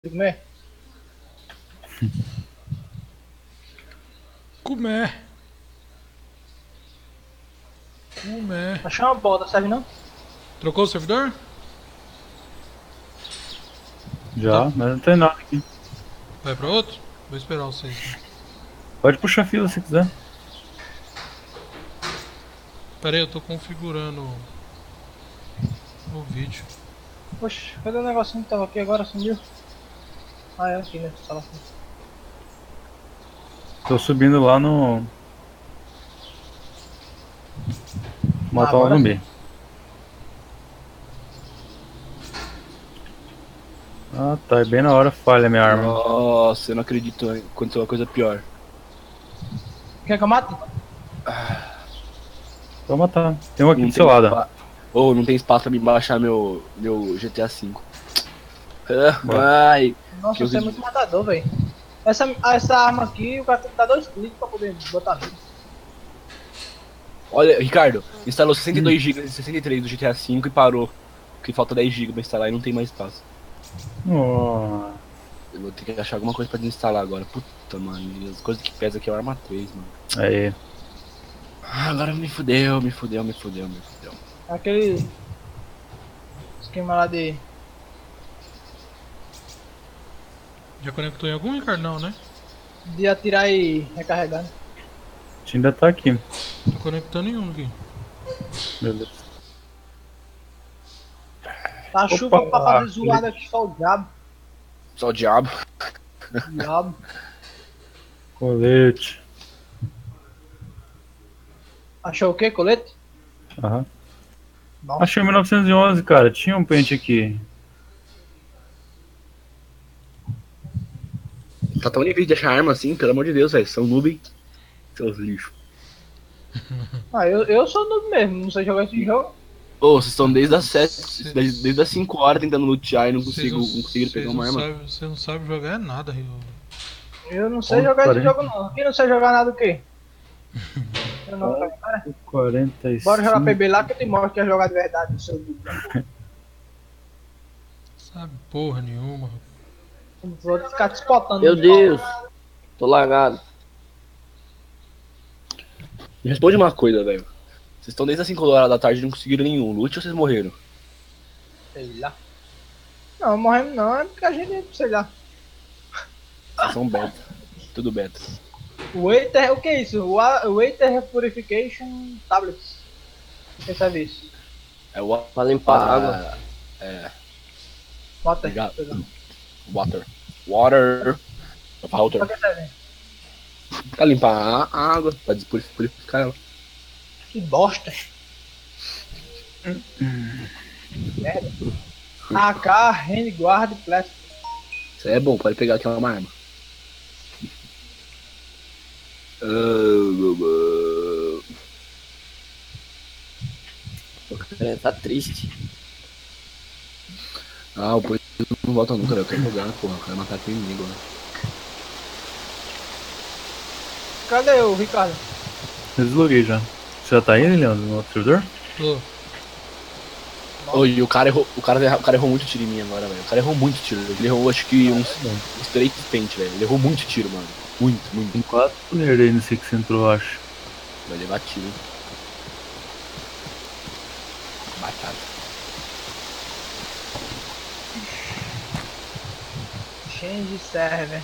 Comer? Comer. Comer. Achei uma bota, serve não? Trocou o servidor? Já, mas não tem nada aqui. Vai pra outro? Vou esperar vocês. Pode puxar fila se quiser. Pera aí, eu tô configurando o vídeo. Poxa, cadê o negocinho que tava aqui agora? Sumiu? Ah, é aqui, né? Sala aqui. Tô subindo lá no. Matar um Agora zumbi. Ah tá, é bem na hora falha minha arma. Nossa, eu não acredito, aconteceu uma coisa pior. Quer que eu mate? Pode matar. Tem um aqui Não do seu lado. Não tem espaço pra me baixar meu GTA V. Bora. Ai, Nossa, Que você é horrível. muito matador, velho. Essa arma aqui, o cara tem que dar 2 cliques pra poder botar vida. olha, Ricardo, instalou 62 GB e 63 do GTA V e parou. Porque falta 10 GB pra instalar e não tem mais espaço. Oh. Eu vou ter que achar alguma coisa pra desinstalar agora. Puta, mano, as coisas que pesa aqui é o Arma 3, mano. Aí. Agora me fudeu. Aquele esquema lá de... Já conectou em algum, Ricardo? Não, né? de atirar e recarregar, né? A gente ainda tá aqui. Tô conectando em um aqui. Beleza. Tá Opa, chuva pra fazer zoada aqui, só o diabo. Só o diabo. Diabo. Colete. Achou o quê? Colete? Aham. Nossa. Achei 1911, cara. Tinha um pente aqui. Tá tão difícil de achar arma assim, pelo amor de Deus, velho. São noob. Seus lixos. Ah, eu sou noob mesmo, não sei jogar esse jogo. Ô, vocês estão desde as 7, desde as 5 horas tentando lutear e não conseguiram pegar uma arma. Você não sabe jogar nada, Rio. Eu não sei Ponto jogar 40. esse jogo não. Quem não sei jogar nada o quê? Eu não, cara. 45. Bora jogar PB lá que eu te mostro que é jogar de verdade, seu noob. Sabe porra nenhuma. Vou ficar te spotando. Meu Deus, tô lagado. Me responde uma coisa, velho. Vocês estão desde as 5 horas da tarde e não conseguiram nenhum loot ou vocês morreram? Sei lá. Não, morremos não, é porque a gente, sei lá. Vocês são beta. Tudo beta. Waiter, o que é isso? Waiter Purification Tablets. O que é serviço? É o Pra limpar a água. Bota aí. Obrigado. Perdão. Water. Water. Pra Water. que serve? Pra limpar a água, pra purificar ela. Que bosta. Merda. AK, Handguard, Plástico. Isso aí é bom, pode pegar aqui uma arma. O cara tá triste. Ah, o polícia não volta nunca, eu quero jogar, porra. Eu quero matar aquele inimigo lá. Cadê o Ricardo? Eu desloguei já. Você já tá aí, Leandro, no outro servidor? Tô. Oi, o cara errou muito tiro em mim agora, velho. O cara errou muito tiro. Ele errou acho que uns 3 pente, velho. Ele errou muito tiro, mano. Muito. Tem 4 players aí nesse que você entrou, eu acho. Vai levar tiro. Batata. Change server.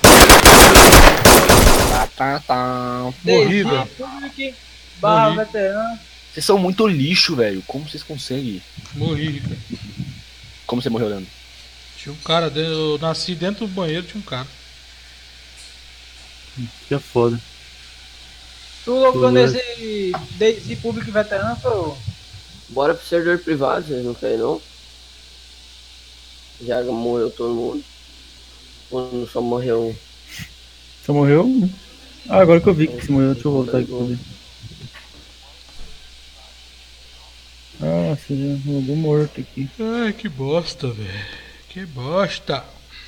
Tá. Morri, DG, velho. Public, barra Morri. veterano. Vocês são muito lixo, velho. Como vocês conseguem? Morri, Ricardo. Como você morreu, Leandro? Tinha um cara, eu nasci dentro do banheiro, tinha um cara. Que é foda. Tu logou Beleza. nesse DG Public veterano, foi? Bora pro servidor privado, vocês não querem não? Já morreu todo mundo. Ou só morreu um? Você morreu? Ah, agora que eu vi que você morreu, deixa eu voltar aqui pra ver. Ah, você já jogou morto aqui. Ai, que bosta, velho. Que bosta.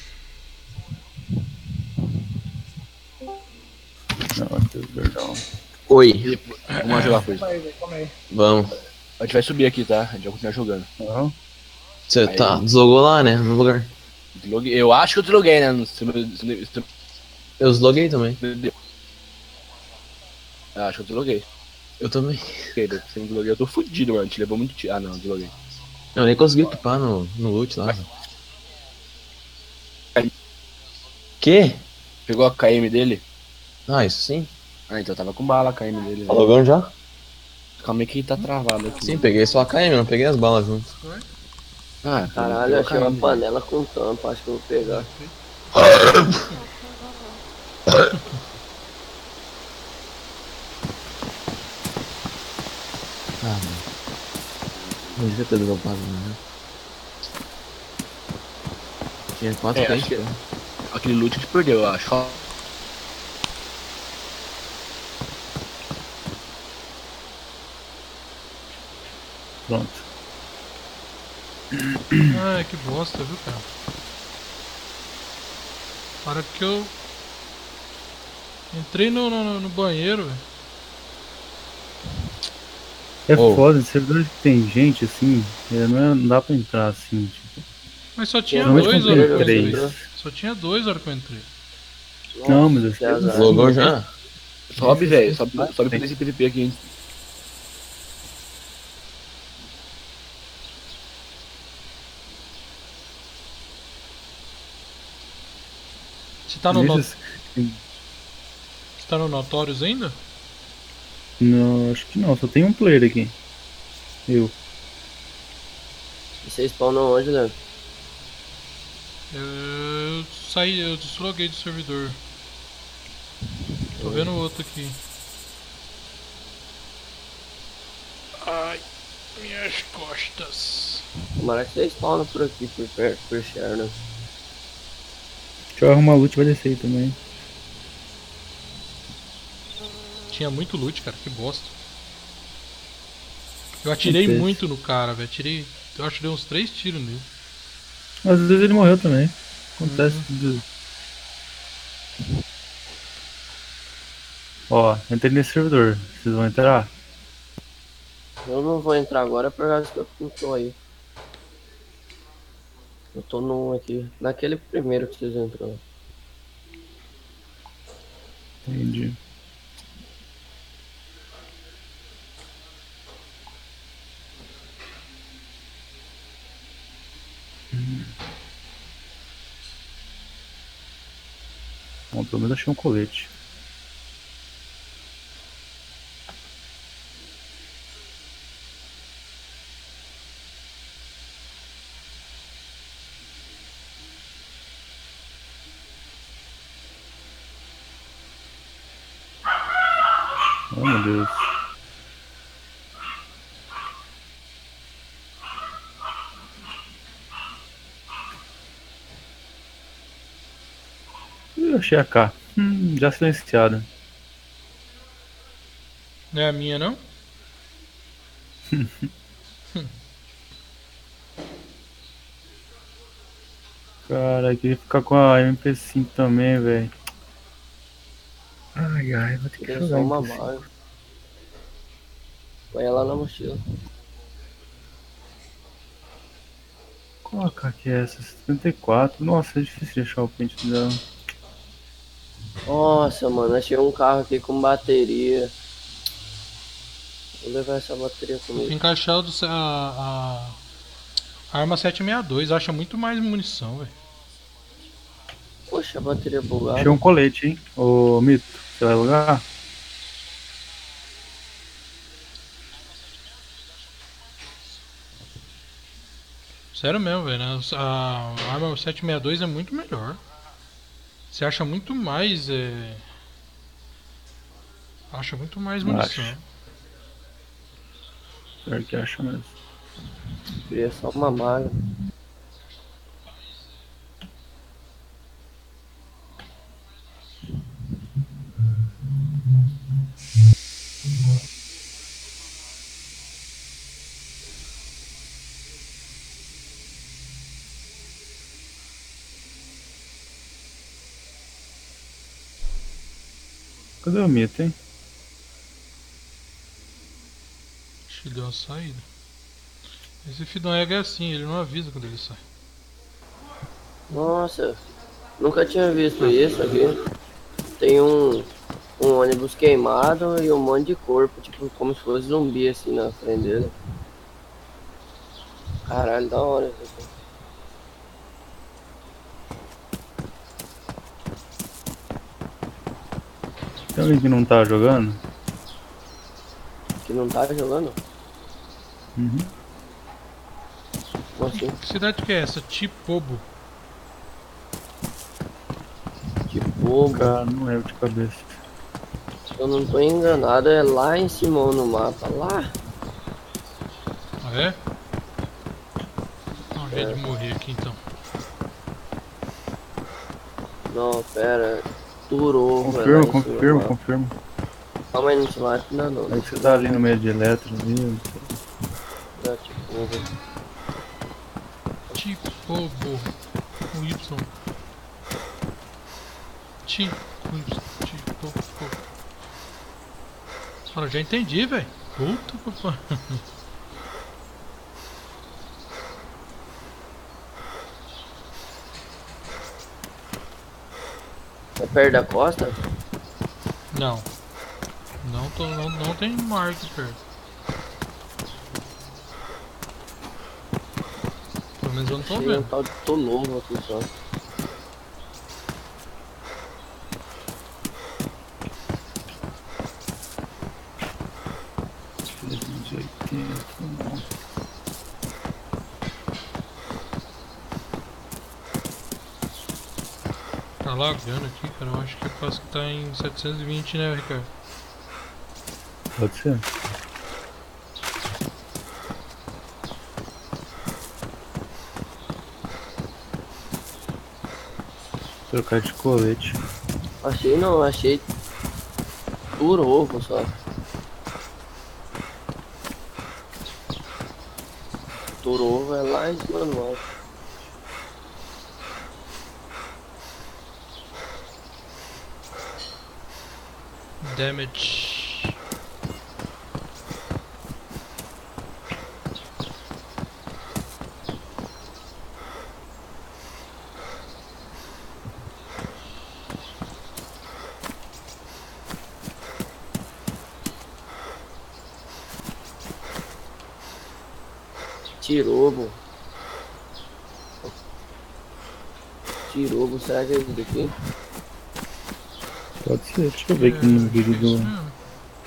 Não, Deus, perdão. Oi, Vamos jogar coisa. Calma aí, velho, calma aí. vamos. A gente vai subir aqui, tá? A gente vai continuar jogando. Não. Você Aí. tá, deslogou lá, né? No lugar. Desloguei. Eu acho que eu desloguei, né? Eu desloguei também. Eu acho que eu desloguei. Eu também. Ok, daí você me desloguei. Eu tô fudido, mano. Te levou muito tiro. Ah, não, desloguei. Eu nem consegui equipar no loot lá. velho. Que? Pegou a KM dele? Ah, isso sim. Ah, então tava com bala a KM dele. Tá velho. logando já? Calma aí que tá travado aqui. Sim, peguei só a KM, não peguei as balas junto. Ah, Caralho, pegou a achei uma KM, velho. panela com tampa, acho que eu vou pegar. Ah, mano. Não devia ter dropado, né? Tinha 4 É, pentes, acho que- né? Aquele loot que perdeu, eu acho. Pronto. Ai, que bosta, viu, cara? Para que eu entrei no banheiro, velho. É Ô. foda, servidores que tem gente assim, não dá pra entrar assim, tipo. Mas só tinha Normalmente dois quando a hora tem que eu três. entrei. Só tinha dois a hora que eu entrei. Não, mas Nossa, que eu sei azar. Logou já? Sobe, Esse velho. sim. Sobe pra esse PVP aqui, hein? Você tá no, Nesses- você tá no Notorious ainda? Não, acho que não, só tem um player aqui. Eu. E vocês spawnam onde, Leandro? Eu saí, eu desloguei do servidor. Tô vendo o outro aqui. Ai, minhas costas. Tomara que vocês spawnam por aqui, por perto, por share, né? Deixa eu arrumar loot, vai descer aí também. Tinha muito loot, cara, que bosta. Eu atirei Acontece. muito no cara, velho. Eu acho que dei uns 3 tiros nele. Às vezes ele morreu também. Acontece tudo. Ó, entrei nesse servidor. Vocês vão entrar? Eu não vou entrar agora por causa que eu não tô aí. Eu tô num aqui, naquele primeiro que vocês entrou. Entendi. Bom, pelo menos achei um colete. Oh meu Deus. Ih, achei a K. Já silenciada. Não é a minha, não? Cara, eu queria ficar com a MP5 também, velho. Ai, ai, vou ter que Queria jogar só uma MP5. bala. Põe ela na mochila. Qual AK que é essa? 74. Nossa, é difícil de achar o pente dela. Nossa, mano, achei um carro aqui com bateria. Vou levar essa bateria Fui comigo. encaixar a arma 762, acha muito mais munição, velho. Poxa, a bateria Achei bugada. um colete, hein? Ô, Mito, você vai alugar? Sério mesmo, velho. A arma 762 é muito melhor. Você acha muito mais. Acha muito mais munição. Acho. Pior que acha mesmo. Queria só uma maga. Cadê o Mito, hein? Acho que deu uma saída. Esse Fidonega é assim, ele não avisa quando ele sai. Nossa, nunca tinha visto isso aqui. Tem um ônibus queimado e um monte de corpo, tipo, como se fosse zumbi assim na frente dele. Caralho, da hora isso aqui. Tem alguém que não tá jogando? Que não tá jogando? Uhum. Como assim? Que cidade que é essa? Tipobo. Tipo, Cara, não lembro de cabeça. se eu não tô enganado, é lá em cima no mapa. Lá? Ah, é? Dá um jeito de morrer aqui então. Não, pera. Turovo, é lá em cima no mapa. Confirma. Calma aí, não se mata ainda não. Aí você tá ali no meio de eletro ali. Tá, tipo, Tipobo. Com Y. Com Y. Tipobo. Cara, já entendi, velho. Puta que pariu. é perto da costa? Não. Não tem mar aqui perto. Pelo menos eu não tô Achei um vendo. tal de Tolovo aqui só. Tá lagando aqui, cara. Eu acho que é por causa que tá em 720, né, Ricardo? Pode ser. Trocar de colete. Achei não, achei Turovo só. Turovo é lá em cima do mapa. Damage. Tirobo. Tirobo, será que é esse daqui? Pode ser. Deixa eu ver aqui no vídeo Isso do. mesmo.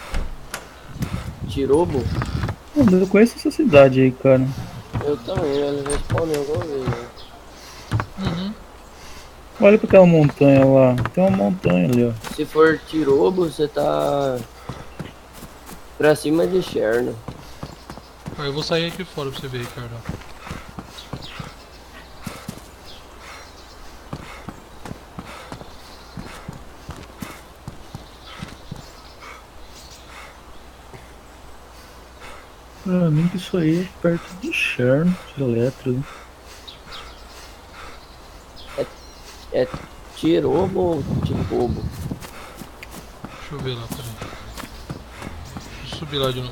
Tirobo? Pô, mas eu conheço essa cidade aí, cara. Eu também, ele respondeu alguma vez, né? Uhum. Olha pra aquela montanha lá. Tem uma montanha ali, ó. Se for Tirobo, você tá pra cima de Cherno. Aí eu vou sair aqui fora pra você ver, Ricardo. Pra mim que isso aí é perto de Cherno, de Eletro. Né? É Tirobo ou Tipobo? Deixa eu ver lá, peraí. Deixa eu subir lá de novo.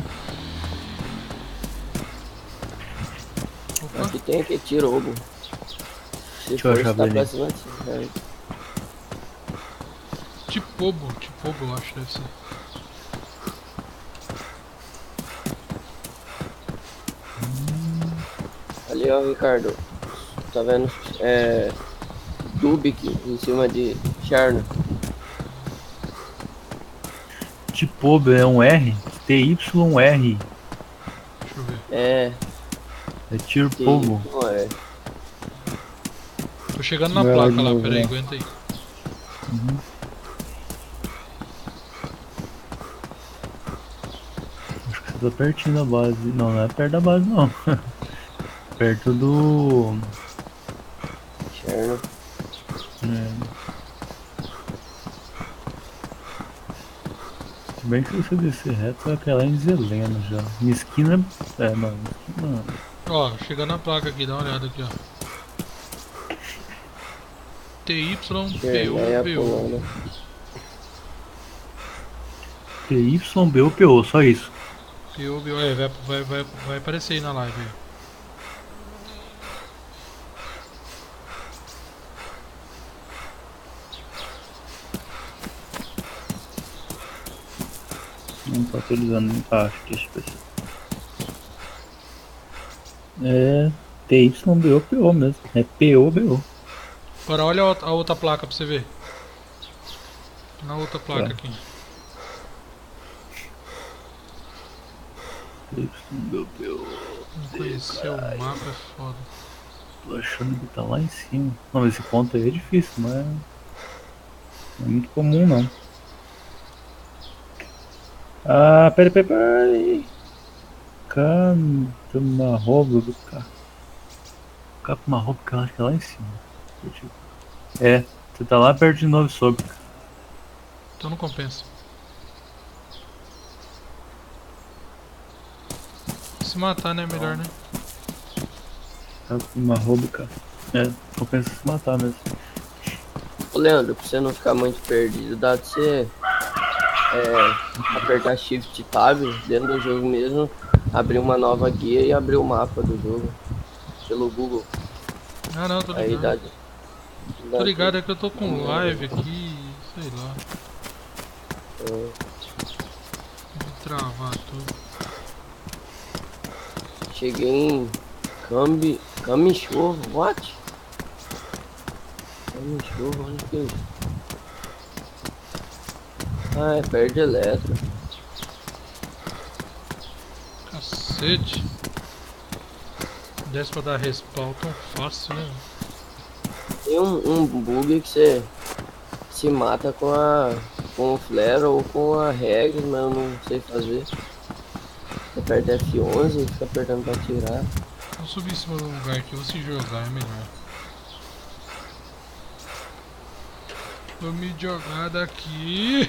Opa, Aqui tem aqui Tirobo. Se Deixa eu for, achar você tá ali. pra cima de Cherno. Tipobo eu acho que deve ser. Ali, ó, Ricardo. Tá vendo? É. Dubik em cima de Cherno. Tipobo é um R? TYR. Deixa eu ver. É. É Tirpobo. É. Tô chegando na Vai lá placa de lá, novo, peraí, né? aguenta aí. Acho que você tá pertinho da base. Não, não é perto da base não. Perto do. Cherno. É. Se bem que se você descer reto, vai cair lá em Zeleno já. Mesquina. É, não, Mesquina. Ó, chegando na placa aqui, dá uma olhada aqui, ó. Cherno é a TYPOBO. Polônia. TYBOPO, só isso. POBO, vai aparecer aí na live aí. Não tá atualizando, não tá, acho. Deixa eu ver se. É TYBOPO mesmo. É POBO. Agora olha a outra placa pra você ver. Na outra placa Tá. aqui. TYBOPO. Não conhecer o mapa é foda. Tô achando que tá lá em cima. Não, esse ponto aí é difícil, não é muito comum não. Ah, peraí. Camarroba do carro. Camarroba, que eu acho que é lá em cima. É, você tá lá perto de Novo Sobre. Então não compensa. Se matar, né? Melhor, né? Camarroba, cara. É, compensa se matar mesmo. Ô Leandro, pra você não ficar muito perdido, dá pra você apertar Shift e Tab dentro do jogo mesmo, abrir uma nova guia e abrir o mapa do jogo pelo Google. Ah não, tô Aí ligado. dá Tô ligado, é que eu tô com live aqui, sei lá. Vou travar tudo. Cheguei em Camichorro, what? Camichorro, onde que é isso? Ah, é perto de Eletro. Cacete. Desce pra dar respawn tão fácil, né? Tem um bug que você se mata com o flare ou com a regra, mas eu não sei fazer. Você aperta F11 e fica apertando pra atirar. Vou subir em cima do lugar aqui, vou se jogar, é melhor. Vou me jogar daqui.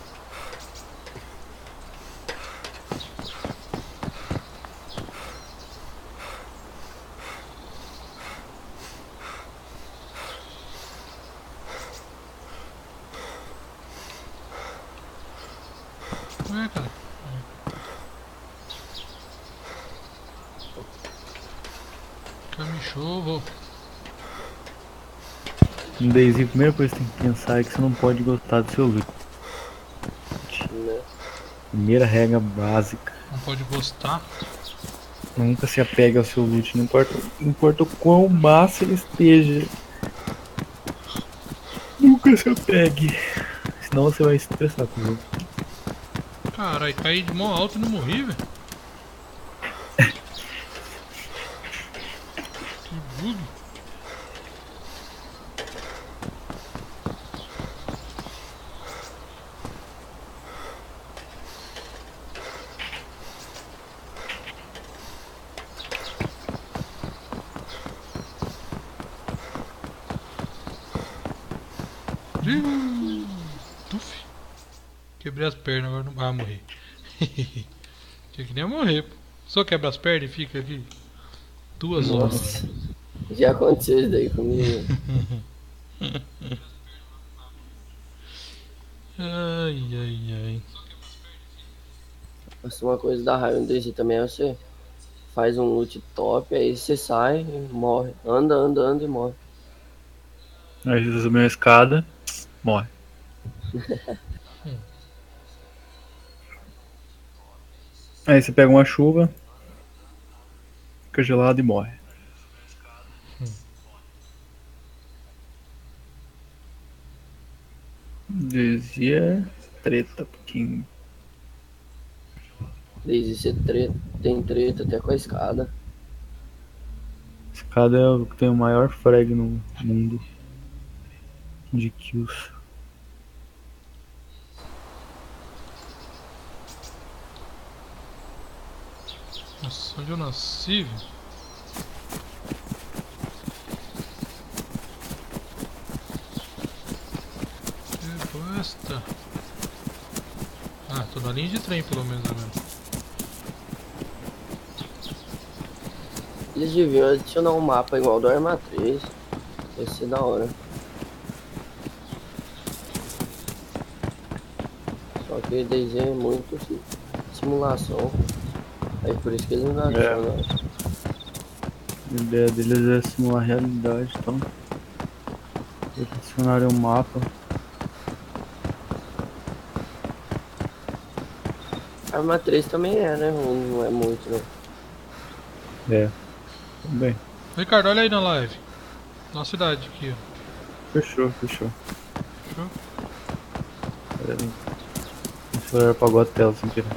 Ué, cara. Camichorro. No DayZ, a primeira coisa que você tem que pensar é que você não pode gostar do seu loot. Né? Primeira regra básica. Não pode gostar. Nunca se apegue ao seu loot, não importa o quão massa ele esteja. Nunca se apegue. Senão você vai se estressar com o jogo. Caralho, caí de mão alto e não morri, velho. Que bug. Tuf. Quebrei as pernas, agora não. Ah, morri. Tinha que nem morrer, pô. Só quebra as pernas e fica aqui 2 horas. Nossa, já aconteceu isso daí comigo. Ai, ai, ai. Mas uma coisa da raiva desse também é você faz um loot top, aí você sai e morre. Anda e morre. Aí você subir uma escada, morre. Aí você pega uma chuva, fica gelado e morre. Dizia treta, porque Desde você tem treta até com a escada. escada é o que tem o maior frag no mundo de kills. Nossa, onde eu nasci, velho? Que bosta. Ah, tô na linha de trem pelo menos agora. Eles deviam adicionar um mapa igual do Arma 3. Ia ser da hora. Só que DayZ é muito simulação. Aí por isso que eles não adicionam. A ideia deles é simular a realidade, então eles adicionaram um mapa. Arma 3 também é, né? Não é muito, né? É. Bem, Ricardo, olha aí na live. Na cidade aqui, ó. fechou. Fechou? Pera aí. O celular apagou a tela sem querer.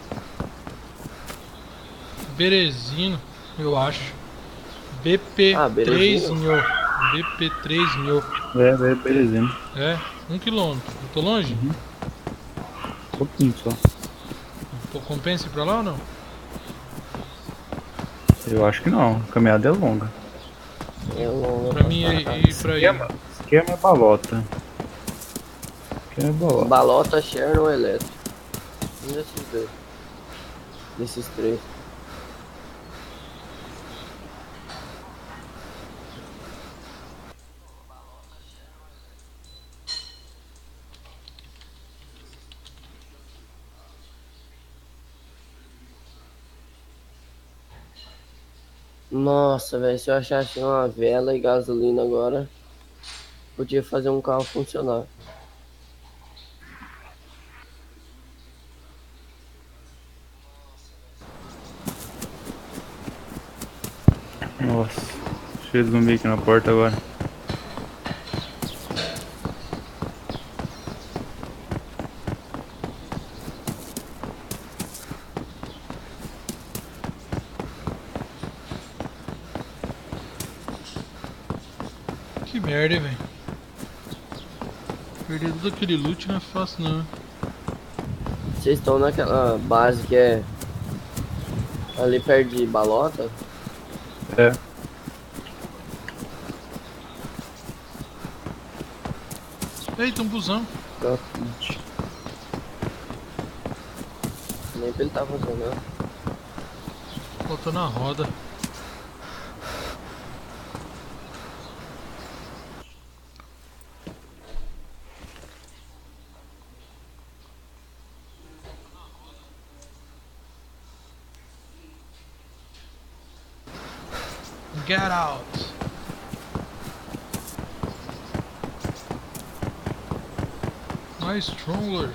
Berezino, eu acho. Ah, BP3 Berezino? Nho. BP3 Nho. Belezinha. É, 1 quilômetro. Eu tô longe? Um pouquinho só. Pô, compensa ir pra lá ou não? Eu acho que não. A caminhada é longa. É longa Pra mim ir pra aí. Esquema é balota. Esquema é balota. Balota, Cherno ou elétrico? Um desses dois. Desses três. Nossa, velho, se eu achasse uma vela e gasolina agora, podia fazer um carro funcionar. Nossa. Cheio de zumbi aqui na porta agora. Que merda, hein, velho. Perder todo aquele loot não é fácil, não. Vocês estão naquela base que é ali perto de Balota? É. Eita, um busão. Nem pra ele tá funcionando. Botou na roda. Get out. Nice strollers.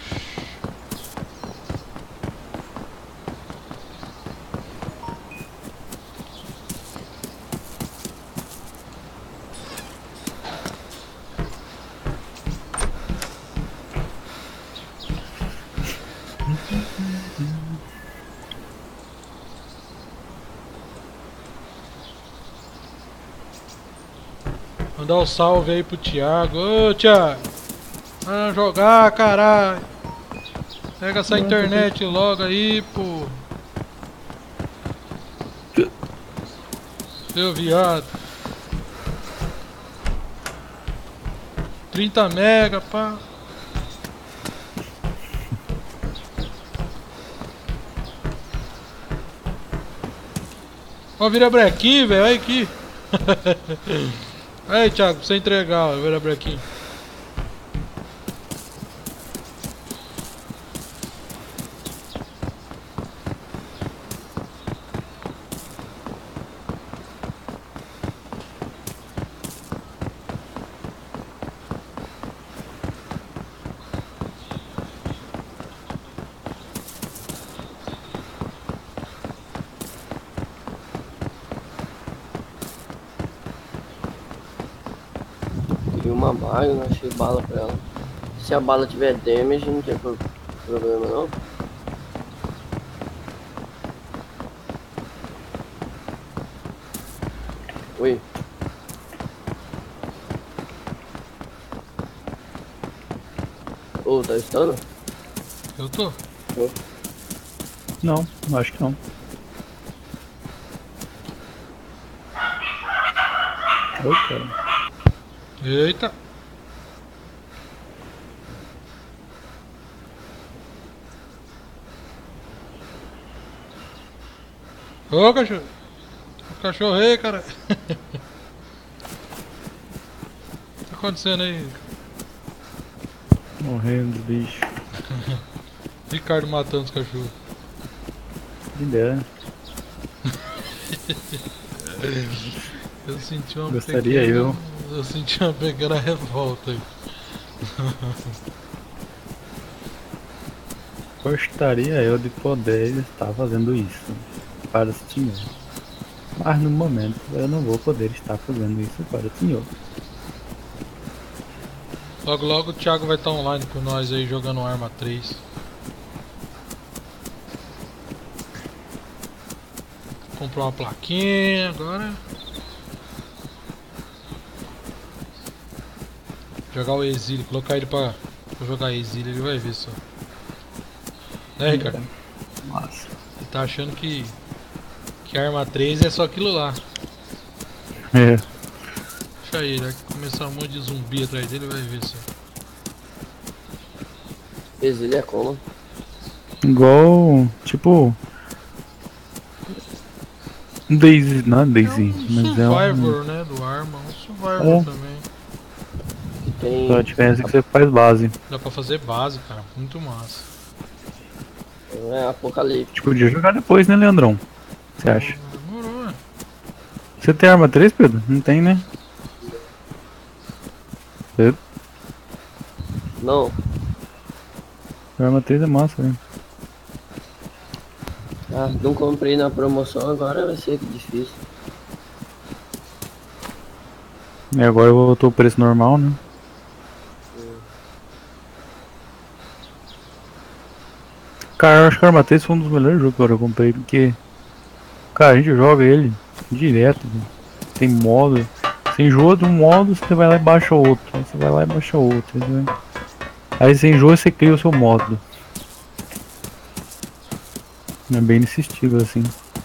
Mandar um salve aí pro Thiago. Ô, Thiago. Vamos jogar, caralho. Pega essa internet logo aí, pô. Seu viado. 30 mega, pá. Ó, vira brequinho, velho. Olha aqui. Aí, Thiago, pra você entregar, ó. Vira brequinho. Queria uma bala, não achei bala pra ela. Se a bala tiver damage, não tem problema não. Oi. Ô, tá estando? Eu tô. Não, acho que não. Ô, cara. Eita. Ô, cachorro. O cachorro aí, cara. O que tá acontecendo aí? Morrendo, bicho. Ricardo matando os cachorros. Ideia. Eu senti uma Gostaria pequena... eu. Eu senti uma pequena revolta aí. Gostaria eu de poder estar fazendo isso para o senhor. Mas no momento eu não vou poder estar fazendo isso para o senhor. Logo logo o Thiago vai estar online com nós aí jogando Arma 3. Comprou uma plaquinha agora. Jogar o Exílio, colocar ele pra jogar Exílio, ele vai ver só. Né, Ricardo? Massa. Ele tá achando que Arma 3 é só aquilo lá. É. Deixa aí, vai começar um monte de zumbi atrás dele, vai ver só. Exílio é como? Igual, tipo... Daisy, não é Daisy, É um mas é Survivor, né, do Arma, um Survivor É. também. Que tem. só a diferença é que você faz base. Dá pra fazer base, cara, muito massa. É apocalipse. Tipo, podia jogar depois, né, Leandrão? Você acha? Demorou, né? Você tem arma 3, Pedro? Não tem, né? Pedro? Não. Arma 3 é massa, né? Ah, não comprei na promoção, agora vai ser difícil. E agora voltou o preço normal, né? Cara, eu acho que o Arma 3 foi um dos melhores jogos que eu comprei, porque... Cara, a gente joga ele direto, né? Tem modo... Você enjoa de um modo, você vai lá e baixa outro. Aí você vai lá e baixa outro, entendeu? Aí você enjoa e você cria o seu modo. É bem nesse estilo, assim.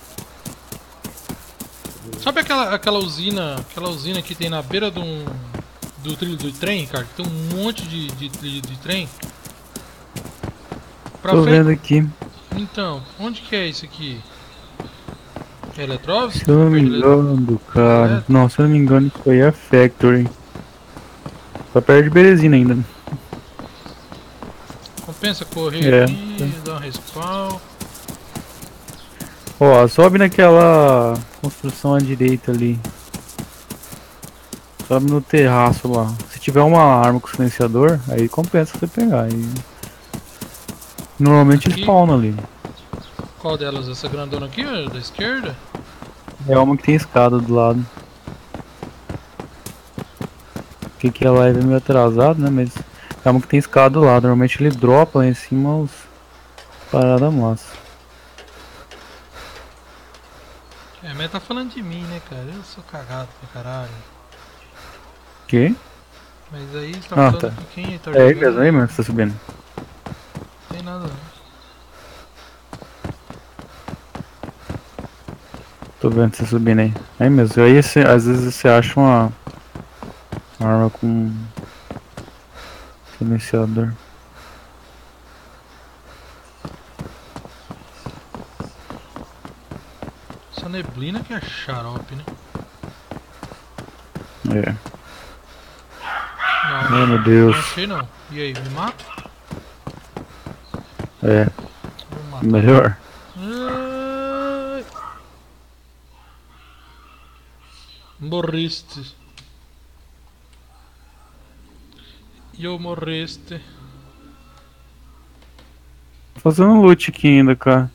Sabe aquela usina que tem na beira do trilho do trem, cara? Que tem um monte de trilho de trem? Pra Tô frente. vendo aqui. Então, onde que é isso aqui? É Eletrovsk? Se eu não me engano, cara. Não, se eu não me engano, isso aí é Factory. Tá perto de Berezina ainda. Compensa correr É. aqui, dar um respawn. Ó, sobe naquela construção à direita ali. Sobe no terraço lá. Se tiver uma arma com silenciador, aí compensa você pegar. Aí... Normalmente Aqui? spawna ali. Qual delas? Essa grandona aqui, ó, da esquerda? É uma que tem escada do lado. Que a live é meio atrasado, né? Mas é uma que tem escada do lado. Normalmente ele dropa lá em cima os parada massa. É, mas tá falando de mim, né, cara? Eu sou cagado pra caralho. Que? Mas aí tá Ah, falando tá. de quem tá É aí jogando. mesmo, aí mesmo que você tá subindo. Não tem nada não. Tô vendo você subindo aí. Aí mesmo. Aí às vezes você acha uma arma com silenciador. Essa neblina que é xarope, né? É. Não, Ai meu não Deus. achei não. E aí, me mata? É, Vou matar. melhor. Ai. Morriste. Eu morreste. Fazendo loot aqui ainda, cara.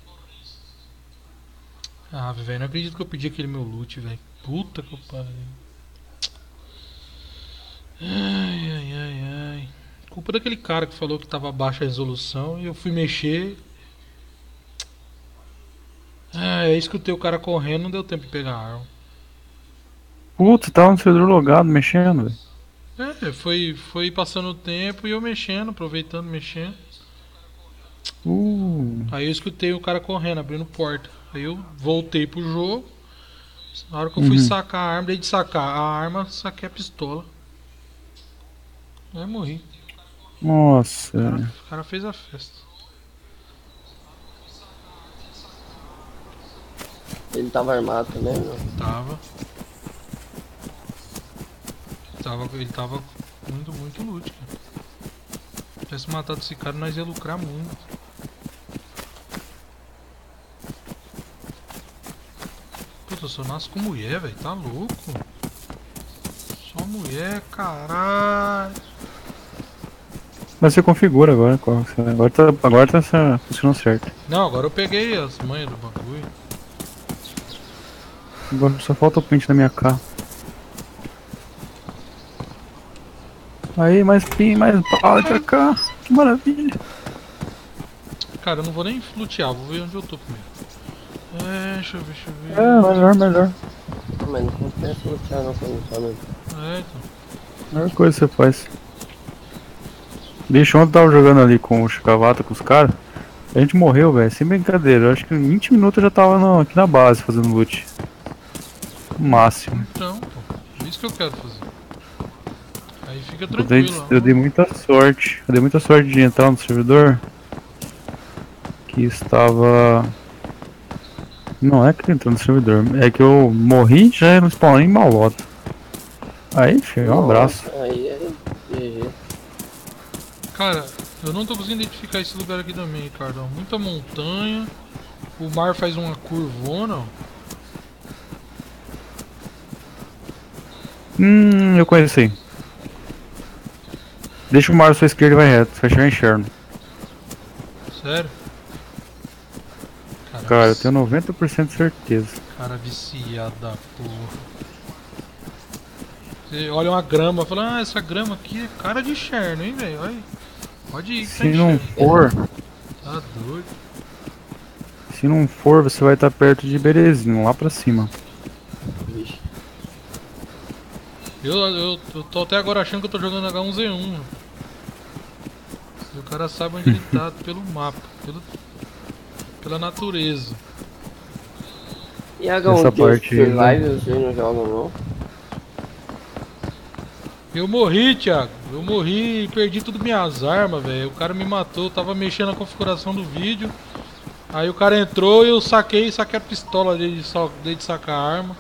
Ah, velho, não acredito que eu pedi aquele meu loot, velho. Puta que pariu. Ai, ai, ai, ai. Culpa daquele cara que falou que tava baixa a resolução e eu fui mexer. Ah, aí escutei o cara correndo, não deu tempo de pegar a arma. Putz, tava no servidor logado, mexendo, velho. É, foi passando o tempo e eu mexendo, aproveitando, mexendo. Aí eu escutei o cara correndo, abrindo porta. Aí eu voltei pro jogo. Na hora que eu fui sacar a arma, daí de sacar a arma, saquei a pistola. Aí morri. Nossa. O cara fez a festa. Ele tava armado também, não? Ele tava muito loot, cara. Se tivesse matado esse cara, nós ia lucrar muito. Puta, eu só nasço com mulher, velho. Tá louco? Só mulher, caralho. Mas você configura agora, agora tá funcionando certo. Não, agora eu peguei as manhas do bagulho. Agora só falta o pente na minha K. Aí, mais pin, mais bala de AK. Que maravilha. Cara, eu não vou nem lutear, vou ver onde eu tô primeiro. Deixa eu ver. Melhor. Ah, mas não compensa lutar não quando tá mesmo. Então. Melhor coisa que você faz. Bicho, ontem eu tava jogando ali com o Chicavata, com os caras. A gente morreu, velho, sem brincadeira. Eu acho que em 20 minutos eu já tava aqui na base fazendo loot. No máximo. Então, pô, é isso que eu quero fazer. Aí fica Eu dei, tranquilo. eu dei muita sorte. Eu dei muita sorte de entrar no servidor. Que estava. Não é que entrou no servidor, é que eu morri já no spawn em malota. Aí, filho, um abraço. Aí é GG. Cara, eu não tô conseguindo identificar esse lugar aqui também, Ricardo. Muita montanha. O mar faz uma curvona, ó. Eu conheci. Deixa o mar à sua esquerda e vai reto, você vai chegar em Cherno. Sério? Cara, eu tenho 90% de certeza. Cara viciado da porra. Você olha uma grama e fala, ah, essa grama aqui é cara de Cherno, hein, velho? Olha aí. Pode ir, Se não for, Tá doido. se não for, você vai estar perto de Berezinho, lá pra cima. Vixe. Eu tô até agora achando que eu tô jogando H1Z1. E o cara sabe onde ele tá pelo mapa, pela natureza. E Essa H1 parte aí, Survival vocês não jogam não? Eu morri, Thiago. Eu morri e perdi tudo minhas armas, velho. O cara me matou, eu tava mexendo na configuração do vídeo. Aí o cara entrou e eu saquei a pistola dele de sacar a arma.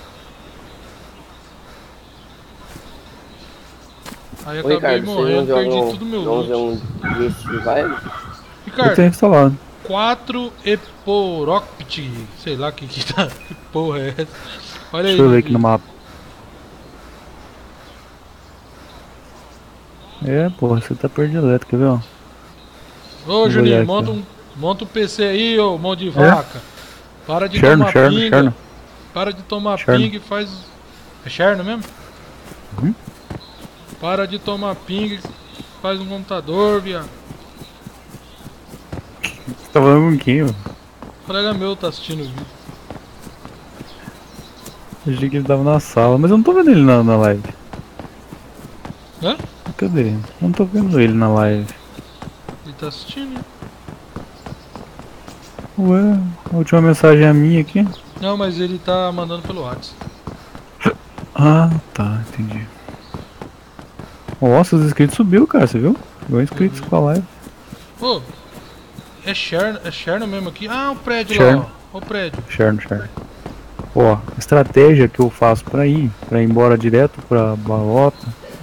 Aí Ô, acabei Ricardo, morrendo, vocês não perdi jogam tudo meu loot. H1 Survival? Eu Ricardo, tenho instalado. 4 Eporoct, sei lá que tá. Que porra é essa? Olha aí. Deixa eu ver aqui no mapa. É, porra, você tá perdido elétrico, quer ver, ó? Ô Vou Juninho, olhar aqui, monta um PC aí, ô mão de vaca. Para de Cherno, tomar Cherno, pinga. Cherno. Para de tomar Cherno. pinga e faz. É Cherno mesmo? Uhum. Para de tomar pinga e faz um computador, viado. Você tá falando com quem, ó? O colega meu tá assistindo o vídeo. Eu achei que ele tava na sala, mas eu não tô vendo ele na live. Hã? Cadê? Não tô vendo ele na live. Ele tá assistindo, né? Ué, a última mensagem é a minha aqui. Não, mas ele tá mandando pelo WhatsApp. Ah, tá, entendi. Nossa, os inscritos subiu, cara, você viu? Igual inscritos com a live. Ô, é Cherno mesmo aqui? Ah, o prédio Cherno. lá, ó. O prédio. Cherno. Ó, a estratégia que eu faço pra ir embora direto pra balota.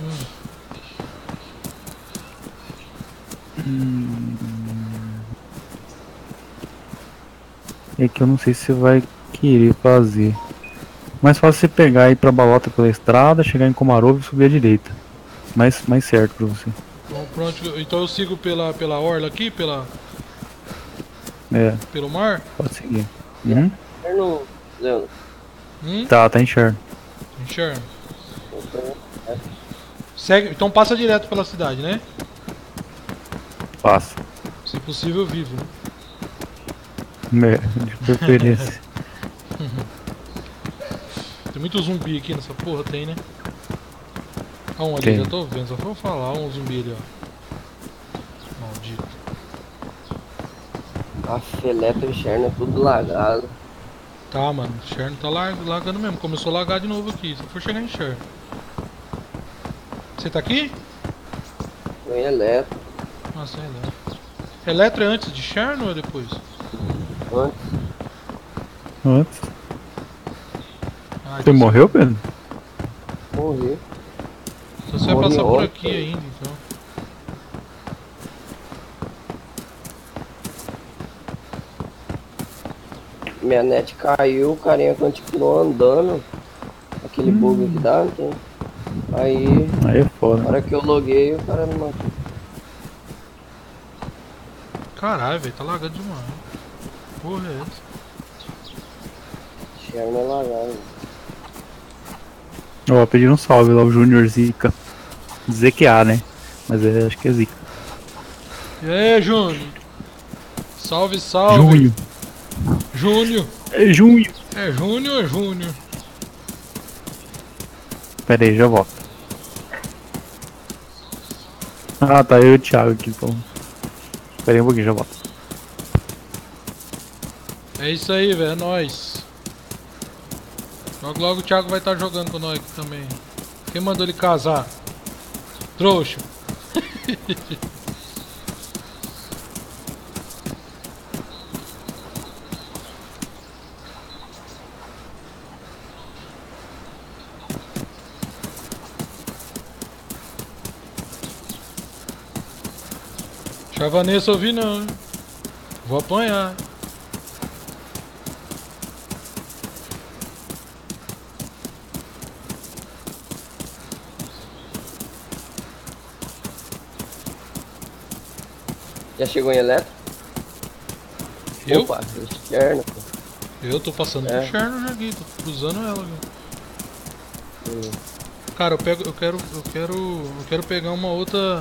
É que eu não sei se você vai querer fazer. Mais fácil você pegar e ir pra balota pela estrada, chegar em Komarov e subir à direita. Mais certo pra você. Bom, pronto, então eu sigo pela orla aqui, É, pelo mar? pode seguir. Uhum. Inferno, Leandro. Tá em Cherno. Cherno. Segue, então passa direto pela cidade, né? Passa. Se possível, vivo, né? De preferência. Tem muito zumbi aqui nessa porra, tem, né? Ah, um ali, Tem. já tô vendo, só vou falar, um zumbi ali, ó. Maldito. A Feletra e Cherno é tudo lagado. Tá, mano, Cherno tá lagando mesmo, começou a lagar de novo aqui, só for chegar em Cherno. Você tá aqui? Vem elétrico. Nossa, é Eletro. Eletro é antes de Cherno ou é depois? Antes. Antes. Ah, Você então morreu, Pedro? Morri. Então você vai Morri passar por ontem. aqui ainda, então. Minha net caiu, o carinha continuou andando. Aquele bug que dá, não tem? Aí, Aí é na foda. hora que eu loguei, o cara me matou. Caralho, velho, tá lagando demais. Porra, é essa? Share não é lagado. Ó, pediram um salve lá, o Júnior Zica. Dizer que há, né? Mas acho que é Zica. E aí, Júnior? Salve, salve. Júnior. Júnior. É Júnior. É Júnior ou Júnior? Pera aí, já volto. Ah, tá, eu e o Thiago aqui, então. Pera aí um pouquinho, já volto. É isso aí, velho, é nóis. Logo logo o Thiago vai estar jogando com nós aqui também. Quem mandou ele casar? Trouxa. Deixa a Vanessa ouvir não, hein? Vou apanhar. Já chegou em eletro? Eu? Opa, externo, pô. Eu tô passando É. pro Cherno já aqui, tô cruzando ela. Viu? Hum. Cara, eu quero pegar uma outra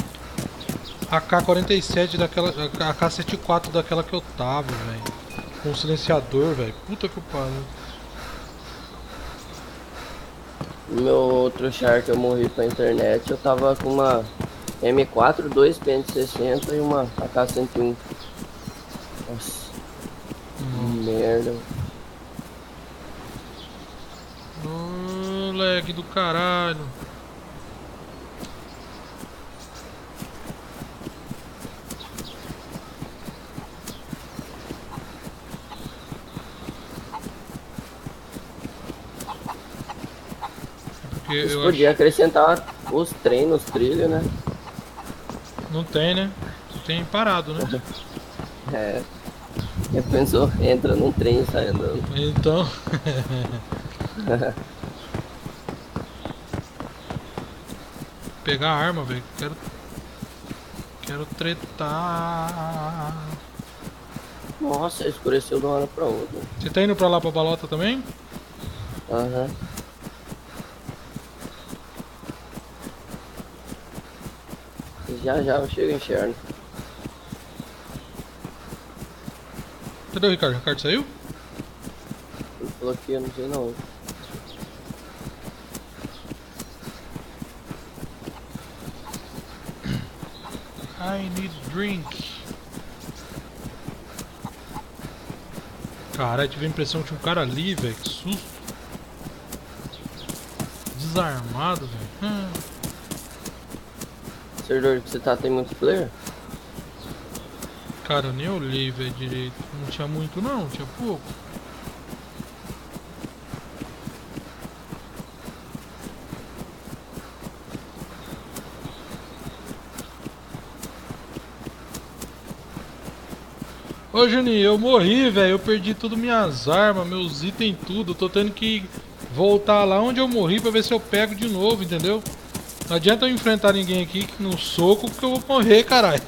AK-47 daquela, AK-74 daquela que eu tava, velho. Com silenciador, velho. Puta que pariu. No meu outro char que eu morri pra internet, eu tava com uma M4, 2 P60 e uma AK-101. Nossa, merda. Moleque do caralho. Porque Isso eu podia acho... acrescentar os treinos, trilho, né? Não tem, né? Tem parado, né? É. Já pensou? Entra num trem e sai andando. Então... Pegar a arma, velho. Quero tretar. Nossa, escureceu de uma hora pra outra. Você tá indo pra lá pra balota também? Aham. Já eu chego em Cherno. Cadê o Ricardo? O Ricardo saiu? Ele falou que eu não sei não. I need drink. Caralho, tive a impressão que tinha um cara ali, velho. Que susto. Desarmado, velho. Servidor que você tá, tem muito player? Cara, eu nem olhei, velho, direito. Não tinha muito, não. Tinha pouco. Ô Juninho, eu morri, velho. Eu perdi tudo minhas armas, meus itens, tudo. Tô tendo que voltar lá onde eu morri pra ver se eu pego de novo, entendeu? Não adianta eu enfrentar ninguém aqui no soco porque eu vou morrer, caralho.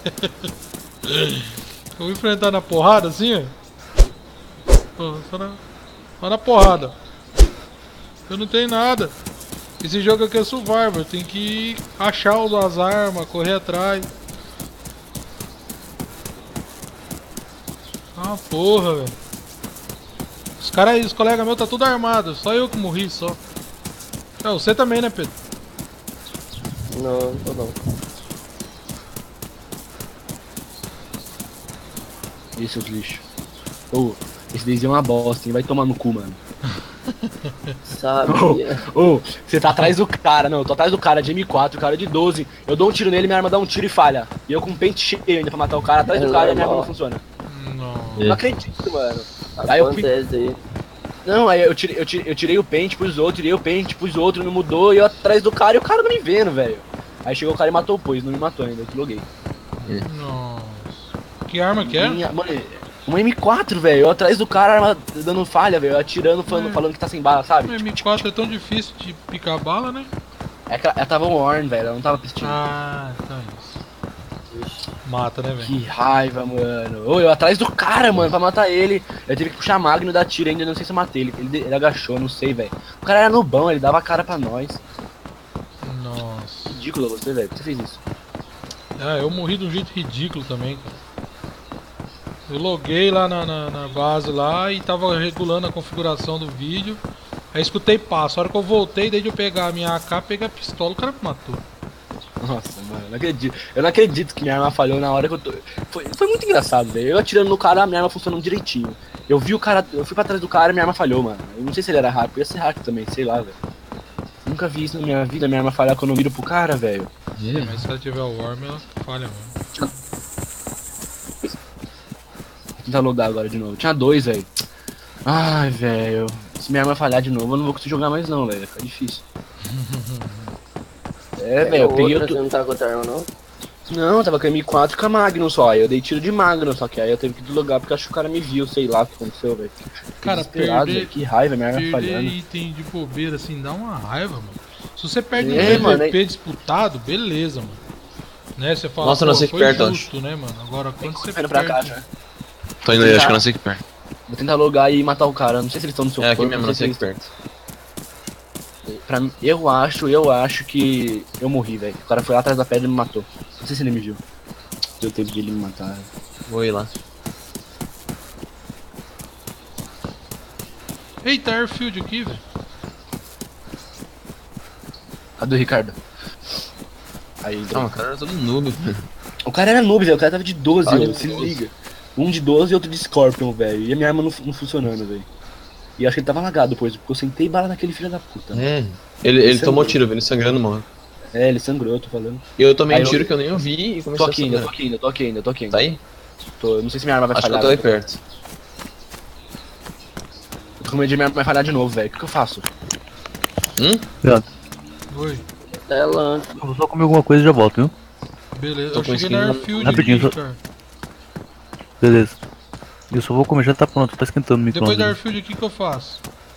Eu vou enfrentar na porrada assim, ó. Pô, só na porrada. Eu não tenho nada. Esse jogo aqui é survival. Tem que achar as armas, correr atrás. Ah, porra, velho. Os caras aí, os colegas meus tá tudo armado. Só eu que morri, só. É, você também, né, Pedro? Não, não tô não. E seus lixos. Ô, esse desenho é uma bosta, hein? Vai tomar no cu, mano. Sabia. Ô, você tá atrás do cara, não, eu tô atrás do cara de M4, o cara de 12. Eu dou um tiro nele, minha arma dá um tiro e falha. E eu com um pente cheio ainda pra matar o cara, atrás do cara e minha arma não funciona. Não. Não acredito, mano. Aí eu fui... Acontece aí. Não, aí eu tirei o pente pros outros, tirei o pente pros outros, não mudou, e eu atrás do cara e o cara não me vendo, velho. Aí chegou o cara e matou o pois, não me matou ainda, eu que loguei. Nossa. Que arma que é? Mano, uma M4, velho, eu atrás do cara, arma dando falha, velho, atirando, falando que tá sem bala, sabe? O M4 é tão difícil de picar bala, né? É que ela tava on horn, velho, ela não tava pistola. Ah, então é isso. Mata, né, velho? Que raiva, mano. Ô, eu atrás do cara, mano, pra matar ele. Eu tive que puxar a Magno e dar tiro ainda, não sei se eu matei ele. Ele agachou, não sei, velho. O cara era nubão, ele dava a cara pra nós. Nossa. Ridículo você, velho. Por que você fez isso? Ah, eu morri de um jeito ridículo também, cara. Eu loguei lá na base lá e tava regulando a configuração do vídeo. Aí escutei passo. A hora que eu voltei, desde eu pegar a minha AK, peguei a pistola, o cara me matou. Nossa, mano, eu não acredito. Eu não acredito que minha arma falhou na hora que eu tô. Foi muito engraçado, velho. Eu atirando no cara, a minha arma funcionando direitinho. Eu vi o cara, eu fui pra trás do cara e minha arma falhou, mano. Eu não sei se ele era hacker, podia ser hacker também, sei lá, velho. Nunca vi isso na minha vida, minha arma falhar quando eu miro pro cara, velho. Mas se ela tiver o Worm, ela falha mesmo. Vou tentar loadar agora de novo. Tinha dois, velho. Ai, velho. Se minha arma falhar de novo, eu não vou conseguir jogar mais não, velho. Fica difícil. É, velho, eu peguei Você não tá com outra arma, não? Não, eu tava com a M4 e com a Magnum só. Aí eu dei tiro de Magnum, só que aí eu teve que deslogar porque acho que o cara me viu, sei lá o que aconteceu, velho. Cara, Desesperado, perder, velho, que raiva, minha arma perder falhando. item de bobeira assim dá uma raiva, mano. Se você perde um É, mano, PVP disputado, beleza, mano. Né, você fala, Nossa, eu pô, nasci aqui foi perto, justo, né, mano? Agora quando você Correndo pra cá perde... já. Tô indo aí, acho que eu nasci aqui perto. Vou tentar logar e matar o cara. Não sei se eles estão no seu É, aqui corpo, mesmo, não sei nasci se aqui eles- perto. Pra mim, eu acho que eu morri, velho. O cara foi lá atrás da pedra e me matou. Não sei se ele me viu. Deu tempo de ele me matar. Vou ir lá. Eita, Airfield aqui, velho. Cadê o Ricardo? Aí, Não, o cara era todo noob, velho. o cara era noob, velho. O cara tava de 12, Ah, velho. de Se 12. liga. Um de 12 e outro de Scorpion, velho. E a minha arma não funcionando, velho. E acho que ele tava lagado depois, porque eu sentei bala naquele filho da puta. É. Ele Sangrou. tomou tiro, velho, ele sangrando, mano. É, ele sangrou, eu tô falando. E eu tomei Aí um eu- tiro que eu nem ouvi e Tô comecei aqui a ainda, sangrar. tô aqui ainda. Tá aí? Tô, não sei se minha arma vai Acho que eu falhar. tô aí velho. perto. Eu tô com medo de minha arma vai falhar de novo, velho. O que eu faço? Cuidado. Oi. Tela antes. Eu vou só comer alguma coisa e já volto, viu? Beleza, Tô eu com cheguei na skin Airfield rapidinho, aqui, só- cara. Beleza. Eu só vou comer, já tá pronto, tá esquentando o Depois da micro-ondas. Airfield aqui, o que eu faço?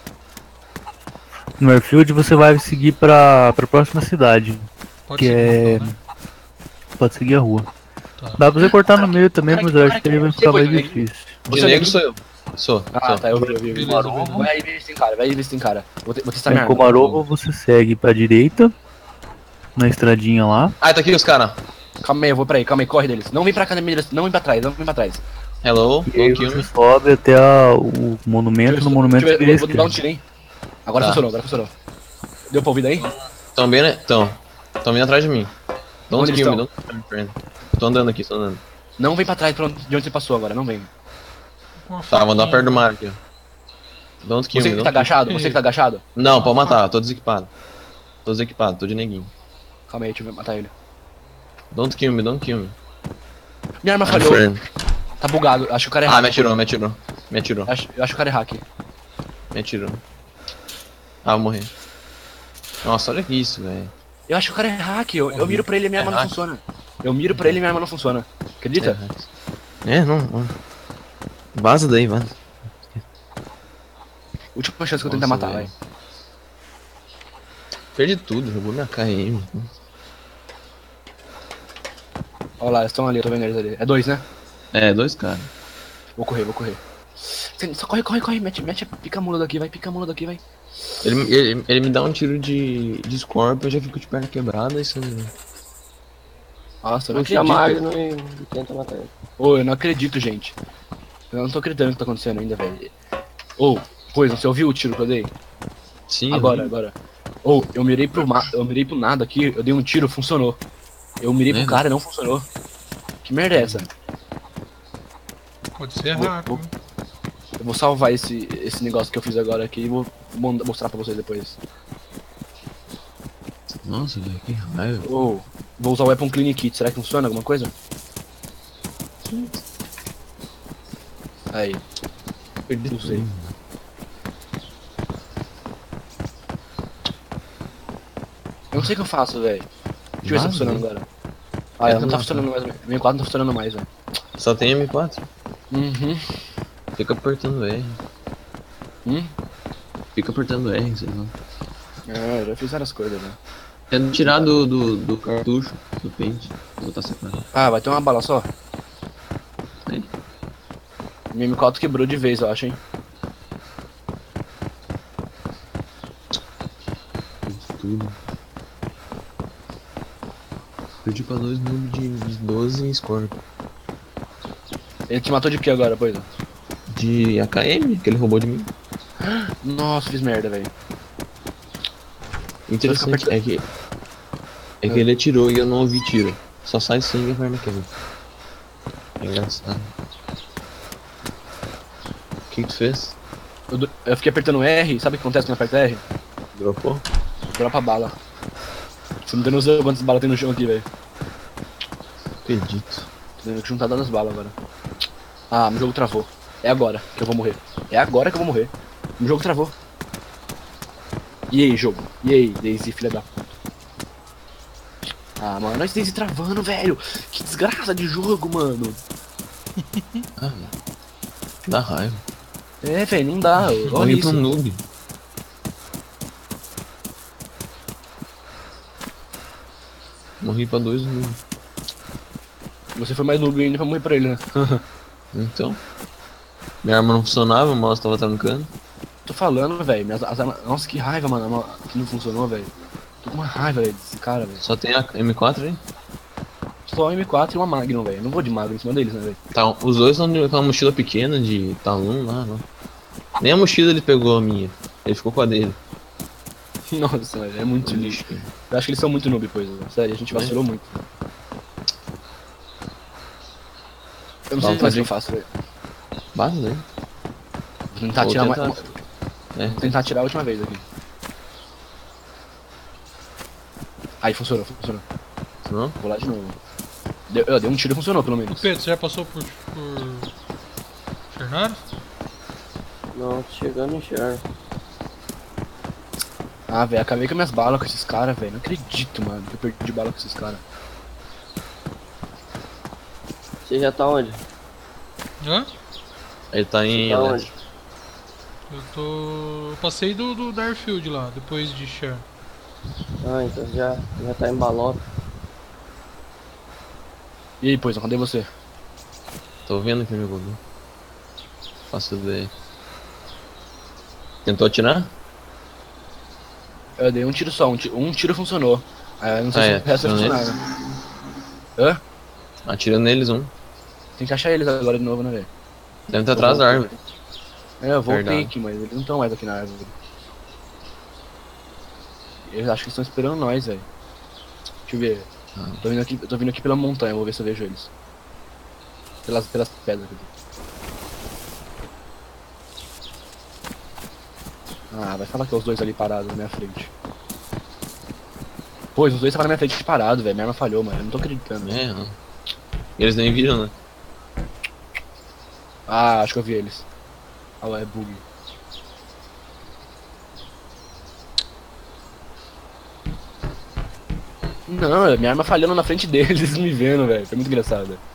No Airfield você vai seguir pra próxima cidade. Pode Que seguir, é- então, né? Pode seguir a rua. Tá. Dá pra você cortar no meio também, mas eu acho que aí vai ficar mais Você foi, difícil. De Você negro viu? sou eu. Sou. Ah, tá, eu vi. Beleza, beleza. Vai aí ver se tem cara, vai aí ver se tem cara. Vou testar minha Em arma. Komarova você segue pra direita, na estradinha lá. Ah, tá aqui os caras. Calma aí, eu vou pra aí, calma aí, corre deles. Não vem pra cá na minha direção, não vem pra trás, não vem pra trás. Hello, E aí don't kill você me. sobe até o monumento, no monumento Deixa eu você ver, vira vou dar um esquerda. tiro, hein. Agora Tá. funcionou. Deu pra ouvir daí? Tão bem, né? Tão vindo atrás de mim. Don't Onde kill me, eles don't kill me, friend. Tô andando aqui, tô andando. Não vem pra trás de onde você passou agora, não vem. Uma Tá, vou andar faquinha. perto do mar aqui, ó. Don't kill Você me, que tá don't kill agachado, você que tá agachado. me. Não, pode matar, tô desequipado. Tô desequipado, tô de neguinho. Calma aí, deixa eu matar ele. Don't kill me, don't kill me. Minha arma I'm falhou, friend. tá bugado, acho que o cara é Ah, hack. me atirou. Eu acho que o cara é hack. Me atirou. Ah, vou morrer. Nossa, olha isso, velho. Eu acho que o cara é hack, eu miro pra ele e minha arma não hack. funciona. Eu miro pra ele e minha arma não funciona. Acredita? Não. Vaza daí, vaza. Última chance que eu Nossa, tentar matar, velho. vai. Perdi tudo, roubou minha KM. Olha lá, eles estão ali, eu tô vendo eles ali. É dois, né? É, dois caras. Vou correr. Só corre, mete pica a mula daqui, vai. Ele me dá um tiro de Scorpion, eu já fico de perna quebrada e sangue. Nossa, eu não Puxa a acredito. Magno e tenta matar ele. Ô, eu não acredito, gente. Eu não tô acreditando no que tá acontecendo ainda, velho. Ô, coisa, você ouviu o tiro que eu dei? Sim, Agora. Ô, eu mirei pro nada aqui, eu dei um tiro, funcionou. Eu mirei pro Merda. cara e não funcionou. Que merda é essa? Pode ser hack, né? Eu vou salvar esse negócio que eu fiz agora aqui e vou mostrar pra vocês depois. Nossa, velho, que raiva. Ô, vou usar o Weapon Clean Kit, será que funciona alguma coisa? Aí, Perdi usei. tudo. Eu não sei o que eu faço, velho. Deixa eu ver se tá Vaza, funcionando né? agora. Ah, ela não tá Tenta funcionando mais. Meu M4 não tá funcionando mais, velho. Só tem M4. Uhum. Fica apertando R. Hum? Fica apertando R, sei lá. É, eu já fiz várias coisas, né? Tendo tirar do cartucho, do pente. Vou botar separado. Ah, vai ter uma bala só. Aí. Meu M4 quebrou de vez, eu acho, hein. Isso tudo. Perdi pra 2 noobs de 12 em Scorpion. Ele te matou de quê agora, pois? De AKM, que ele roubou de mim. Nossa, fiz merda, velho. Interessante é que ele atirou e eu não ouvi tiro. Só sai sangue e a arma quebra. É engraçado. O que tu fez? Eu fiquei apertando R, sabe o que acontece quando aperta R? Dropou? Dropa a bala. Você não tem noção quantas balas tem no chão aqui, velho. Acredito. Tenho que juntar das balas agora. Ah, meu jogo travou. É agora que eu vou morrer. É agora que eu vou morrer. Meu jogo travou. E aí, jogo? E aí, Daisy, filha da puta. Ah, mano, nós Daisy travando, velho. Que desgraça de jogo, mano. Ah, dá raiva. É, velho, não dá. Olha Morri pra um isso. noob. Morri pra 2 noobs. Você foi mais noob ainda pra morrer pra ele, né? Então. Minha arma não funcionava, o mouse tava trancando. Tô falando, velho. As armas... Nossa, que raiva, mano. Que não funcionou, velho. Tô com uma raiva, velho, desse cara, velho. Só tem a M4 aí? Só uma M4 e uma Magnum, velho. Não vou de Magnum em cima deles, né, velho? Tá, os dois estão com uma mochila pequena de talão lá, não. Nem a mochila ele pegou a minha. Ele ficou com a dele. Nossa, velho, é muito lixo. Lixo. Eu acho que eles são muito noob, coisa, velho. Sério, a gente vacilou muito. Eu não sei Vamos mais o que fazer. eu faço, velho. Basta, né? Vou tentar Vou tirar tentar. mais. É. Vou tentar tirar a última vez aqui. Aí, funcionou, funcionou. Não? Vou lá de novo. Deu um tiro e funcionou, pelo menos. Pedro, você já passou por Fernando? Não, tô chegando em Char. Ah, velho, acabei com minhas balas com esses caras, velho. Não acredito, mano, que eu perdi bala com esses caras. Você já tá onde? Hã? Ele tá em. Você tá Eletro. onde? Eu passei do Darfield lá, depois de Sher. Ah, então já tá em balota. E aí, pois, cadê você? Tô vendo que jogou, viu? Faço ideia. Tentou atirar? Eu dei um tiro só, um tiro funcionou. Aí eu não sei Ah, se é, o resto vai atirou funcionar, né? Hã? Atira neles um. Tem que achar eles agora de novo, né, velho? Deve estar atrás da árvore. É, eu voltei Verdade. aqui, mas eles não estão mais aqui na árvore. Eu acho que eles estão esperando nós, velho. Deixa eu ver. Ah. Eu tô vindo aqui pela montanha, vou ver se eu vejo eles. Pelas pedras aqui. Ah, vai falar que é os dois ali parados na minha frente. Pois, os dois estavam na minha frente parados, velho. Minha arma falhou, mano. Eu não tô acreditando. É, não. Eles nem viram, né? Ah, acho que eu vi eles. Ah, lá, é bug. Não, minha arma falhando na frente deles, eles me vendo, velho. Foi muito engraçado, velho.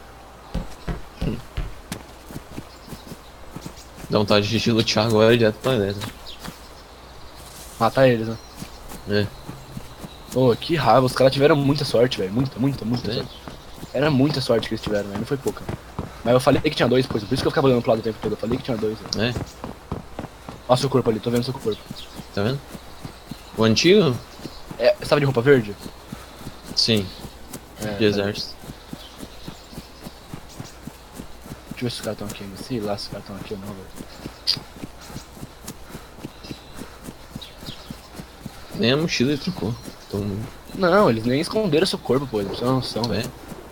Dá vontade de lutear agora direto pra dentro. Matar eles, né? É. Pô, que raiva, os caras tiveram muita sorte, velho. Muita É. sorte. Era muita sorte que eles tiveram, velho. Não foi pouca. Mas eu falei que tinha dois, pois. Por isso que eu ficava olhando pro lado o tempo todo. Eu falei que tinha dois, velho. É, Olha o seu corpo ali, tô vendo seu corpo. tá vendo? O antigo? É, você tava de roupa verde? Sim, É, de exército. Deixa eu ver se os caras estão aqui ainda. Sei lá se os caras estão aqui ou não, velho. Nem a mochila ele trocou. Todo mundo. Não, eles nem esconderam seu corpo, pô. Eles não são, velho.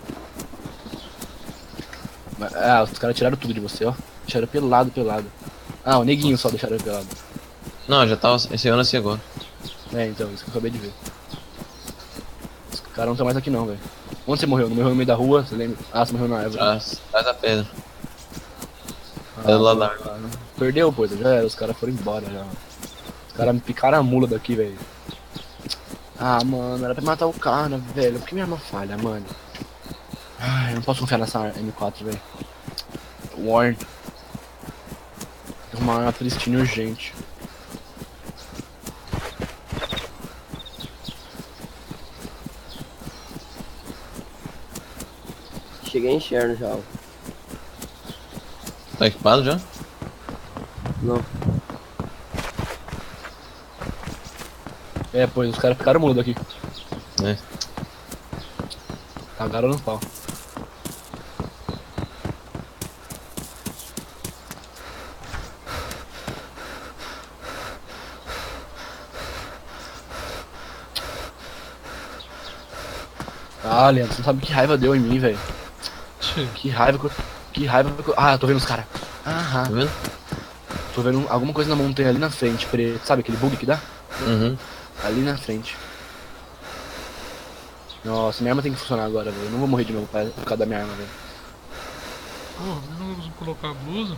Ah, os caras tiraram tudo de você, ó. Deixaram pelado. Ah, o neguinho só deixaram pelado. Não, já tava. Esse ano assim agora. É, então, isso que eu acabei de ver. Os caras não estão mais aqui não, velho. Onde você morreu? Não morreu no meio da rua? Você lembra? Ah, você morreu na árvore. Atrás da pedra. Ah, é do lado da árvore. cara. Perdeu, pô, já era, os caras foram embora já. Os caras me picaram a mula daqui, velho. Ah, mano, era pra matar o cara, velho. Por que minha arma falha, mano? Ai, eu não posso confiar nessa M4, velho. Warn. Uma arma pristina urgente. cheguei em Cherno já. Ó. Tá equipado já? Não. É, pois os caras ficaram mudos aqui. É. Cagaram no pau. Ah, Leandro, você não sabe que raiva deu em mim, velho. Que raiva que eu... Que raiva que eu... Ah, tô vendo os caras. Tá Aham. vendo? Tô vendo alguma coisa na montanha ali na frente, preto. Sabe aquele bug que dá? Uhum. Ali na frente. Nossa, minha arma tem que funcionar agora, velho. Eu não vou morrer de novo por causa da minha arma, velho. Pô, eu não consigo colocar a blusa.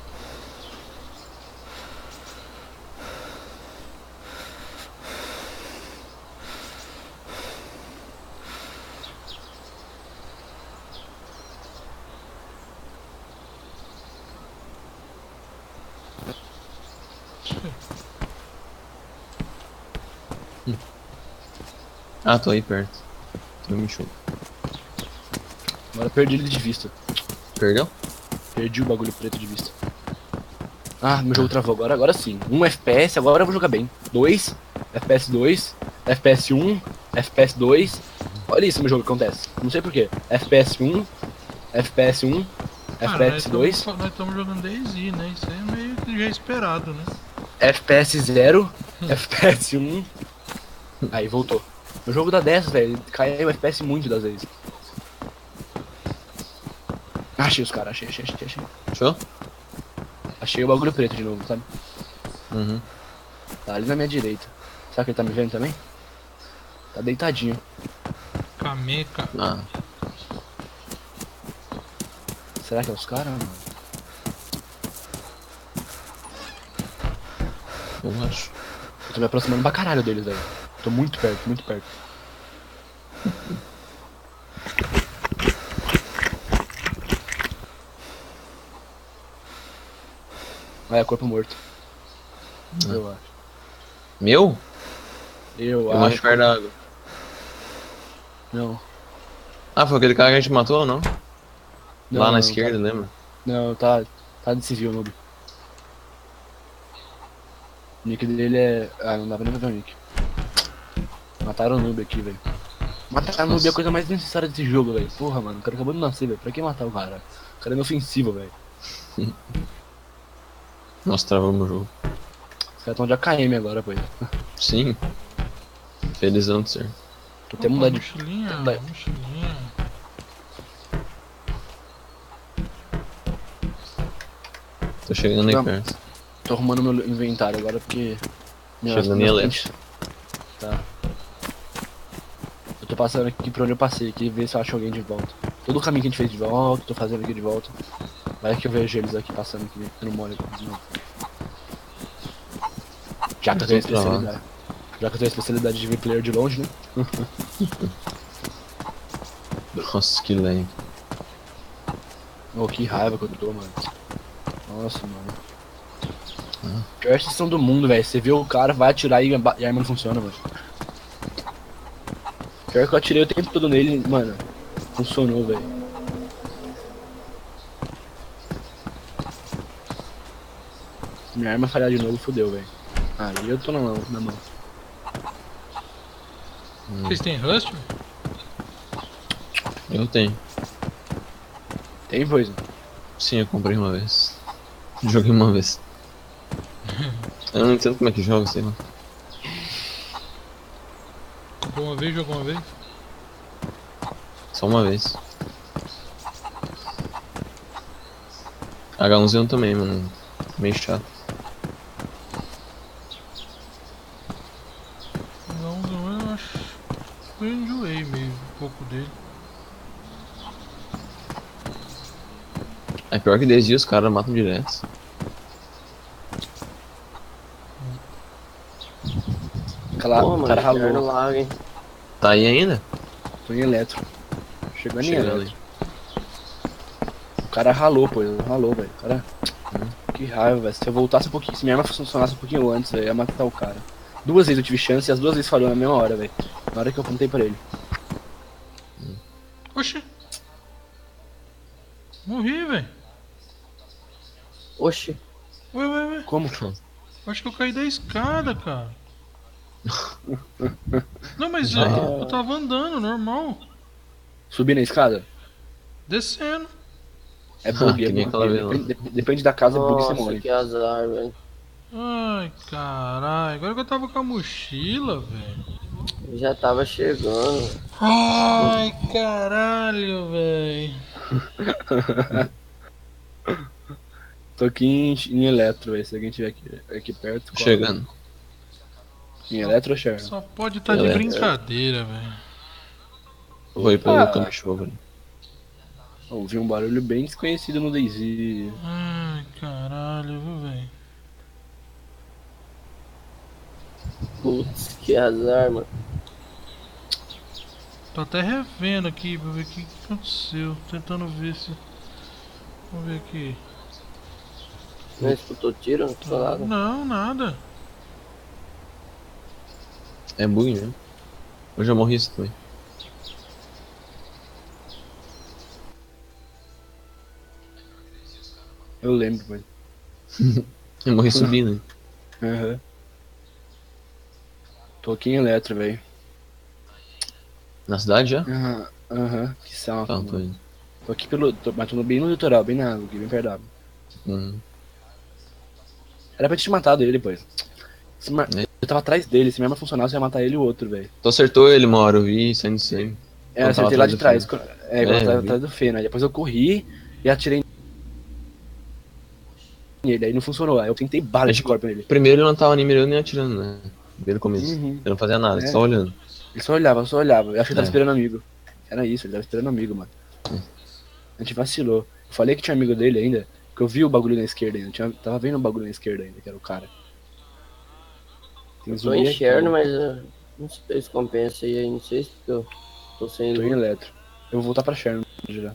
Ah, tô aí perto. Tô me enxugo. Agora eu perdi ele de vista. Perdeu? Perdi o bagulho preto de vista. Ah, meu jogo travou. Agora sim. 1 FPS, agora eu vou jogar bem. 2, FPS 2, FPS 1, FPS 2. Olha isso, meu jogo que acontece. Não sei porquê. FPS 1, FPS 1, FPS 2, Nós estamos jogando DayZ, né? Isso aí é meio que já esperado, né? FPS 0, FPS 1. Aí voltou. Meu jogo dá 10, velho. Cai o FPS muito das vezes. Achei os caras, achei. Show? Achei o bagulho preto de novo, sabe? Uhum. Tá ali na minha direita. Será que ele tá me vendo também? Tá deitadinho. Cameca. Ah, Será que é os caras, mano? eu acho. Eu tô me aproximando pra caralho deles, velho. Tô muito perto, muito perto. Ah, é corpo morto. Eu acho. Meu? Eu Eu acho acho. perto da água. Não. Ah, foi aquele cara que a gente matou ou não? Lá Não, na esquerda, lembra? Não, tá de civil, noob. O nick dele é... Ah, não dá pra nem ver o nick. Mataram o noob aqui, velho. Matar o noob é a coisa mais necessária desse jogo, velho. Porra, mano, o cara acabou de nascer, velho. Pra que matar o cara? O cara é inofensivo, velho. Nossa, travamos o jogo. Os caras tão de AKM agora, pô. Sim. Felizão de ser. Vou até mudar de... Mochilinha, Tem mudar- mochilinha. Tô chegando aí Não. perto. Tô arrumando meu inventário agora porque... Chegando em frente- Tá. Eu tô passando aqui pra onde eu passei aqui, ver se eu acho alguém de volta. Todo o caminho que a gente fez de volta, tô fazendo aqui de volta. Vai que eu vejo eles aqui passando aqui, eu não molho de novo. Já que eu tenho a Tô travado. especialidade. Já que eu tenho a especialidade de ver player de longe, né? Nossa, que lento. Oh, que raiva que eu tô, mano. Nossa, mano. Pior sessão do mundo, velho. Você vê o cara, vai atirar e a arma não funciona, mano. Pior que eu atirei o tempo todo nele, mano. Funcionou, velho. Se minha arma falhar de novo, fodeu, velho. Aí eu tô na mão. Vocês têm Rust? velho? Eu tenho. Tem coisa. Sim, eu comprei uma vez. Joguei uma vez. Eu não entendo como é que joga, sei lá. Comprou uma vez, jogou uma vez? Só uma vez. H1Z1 também, mano. Meio chato. Não, eu acho. Eu enjoei meio um pouco dele. É pior que desde os caras matam direto. Pô, O cara mano, Cherno ralou. lag, hein? Tá aí ainda? Tô em eletro. Chegando em Chegando eletro. O cara ralou, pô. Ele ralou, velho. O cara... Que raiva, velho. Se eu voltasse um pouquinho, se minha arma funcionasse um pouquinho antes, velho, eu ia matar o cara. 2 vezes eu tive chance e as 2 vezes falhou na mesma hora, velho. Na hora que eu apontei pra ele. Oxi! Morri, velho. Oxi, Ué. Como? Acho que eu caí da escada, cara. Não, mas Ah. eu tava andando, normal. Subir na escada? Descendo. É bug, que é nem bug. aquela vez lá. Depende da casa, é bug você nossa, morre. que azar, velho. Ai, caralho. Agora que eu tava com a mochila, velho. Já tava chegando. Ai, caralho, velho. Tô aqui em Eletro, velho. Se alguém tiver aqui perto. cola. Chegando. Em Eletro ou Share? Só pode estar de Beleza. brincadeira, velho. Vou ir pelo cachorro ali. Ouvi um barulho bem desconhecido no Daisy. Ai, caralho, viu, velho. Putz, que azar, mano. Tô até revendo aqui pra ver o que aconteceu. Tentando ver se. Vamos ver aqui. Não escutou tiro? Não escutou nada? Não, nada. É bug, né? Eu já morri isso também. Eu lembro, velho. Eu morri subindo. Aham. Tô aqui em Eletro, velho. Na cidade já? Aham. Que salve. Tá, mano. tô indo. Tô aqui mas tô bem no litoral, bem na água, aqui, bem perto da água. Uhum. Era pra ter te matado ele depois. É. Eu tava atrás dele, se minha arma funcionasse, eu ia matar ele e o outro, velho. Tu acertou ele uma hora, eu vi saindo sangue. É, eu Quando tava acertei lá atrás de do trás. Fena. Quando eu tava eu vi. atrás do Fena. Depois eu corri e atirei nele. Aí não funcionou. Aí eu tentei bala de corpo nele. Primeiro ele não tava nem mirando nem atirando, né? Bem no começo. Uhum. Ele não fazia nada, É. só olhando. Ele só olhava, só olhava. Eu acho que ele tava É. esperando amigo. Era isso, ele tava esperando amigo, mano. A gente vacilou. Eu falei que tinha amigo dele ainda, que eu vi o bagulho na esquerda ainda. Tava vendo o bagulho na esquerda ainda, que era o cara. Tem Eu tô zumbi em aqui, Cherno, né? mas não sei se compensa aí, não sei se eu tô sem Tô em luz. Eletro. Eu vou voltar pra Sherman já.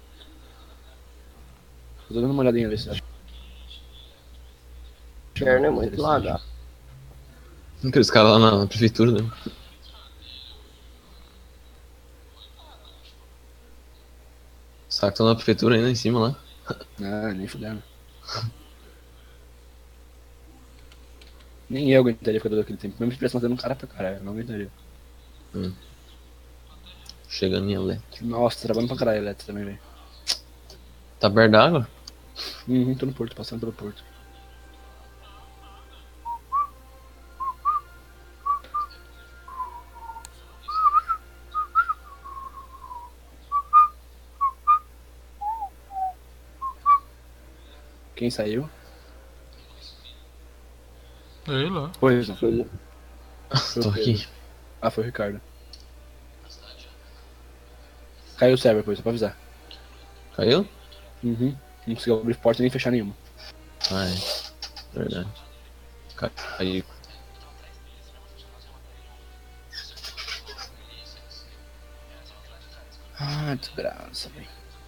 Tô dando uma olhadinha ver se acho. Cherno é muito lagado. Aqueles caras lá na prefeitura, né? Saca, estão na prefeitura ainda em cima lá. Ah, nem fudendo. Nem eu aguentaria ficar todo aquele tempo. Mesmo se tivesse matando um cara pra caralho, eu não aguentaria. Chegando em elétrico. Nossa, trabalhando pra caralho Eletro também, velho. Tá perto d'água? Tô no porto, passando pelo porto. Quem saiu? Sei lá. Pois não. Foi- Tô aqui. Ah, foi o Ricardo. Caiu o server, pois, só pra avisar. Caiu? Uhum. Não conseguiu abrir porta nem fechar nenhuma. Ah, é. Verdade. Caiu. Ah, desgraça, velho.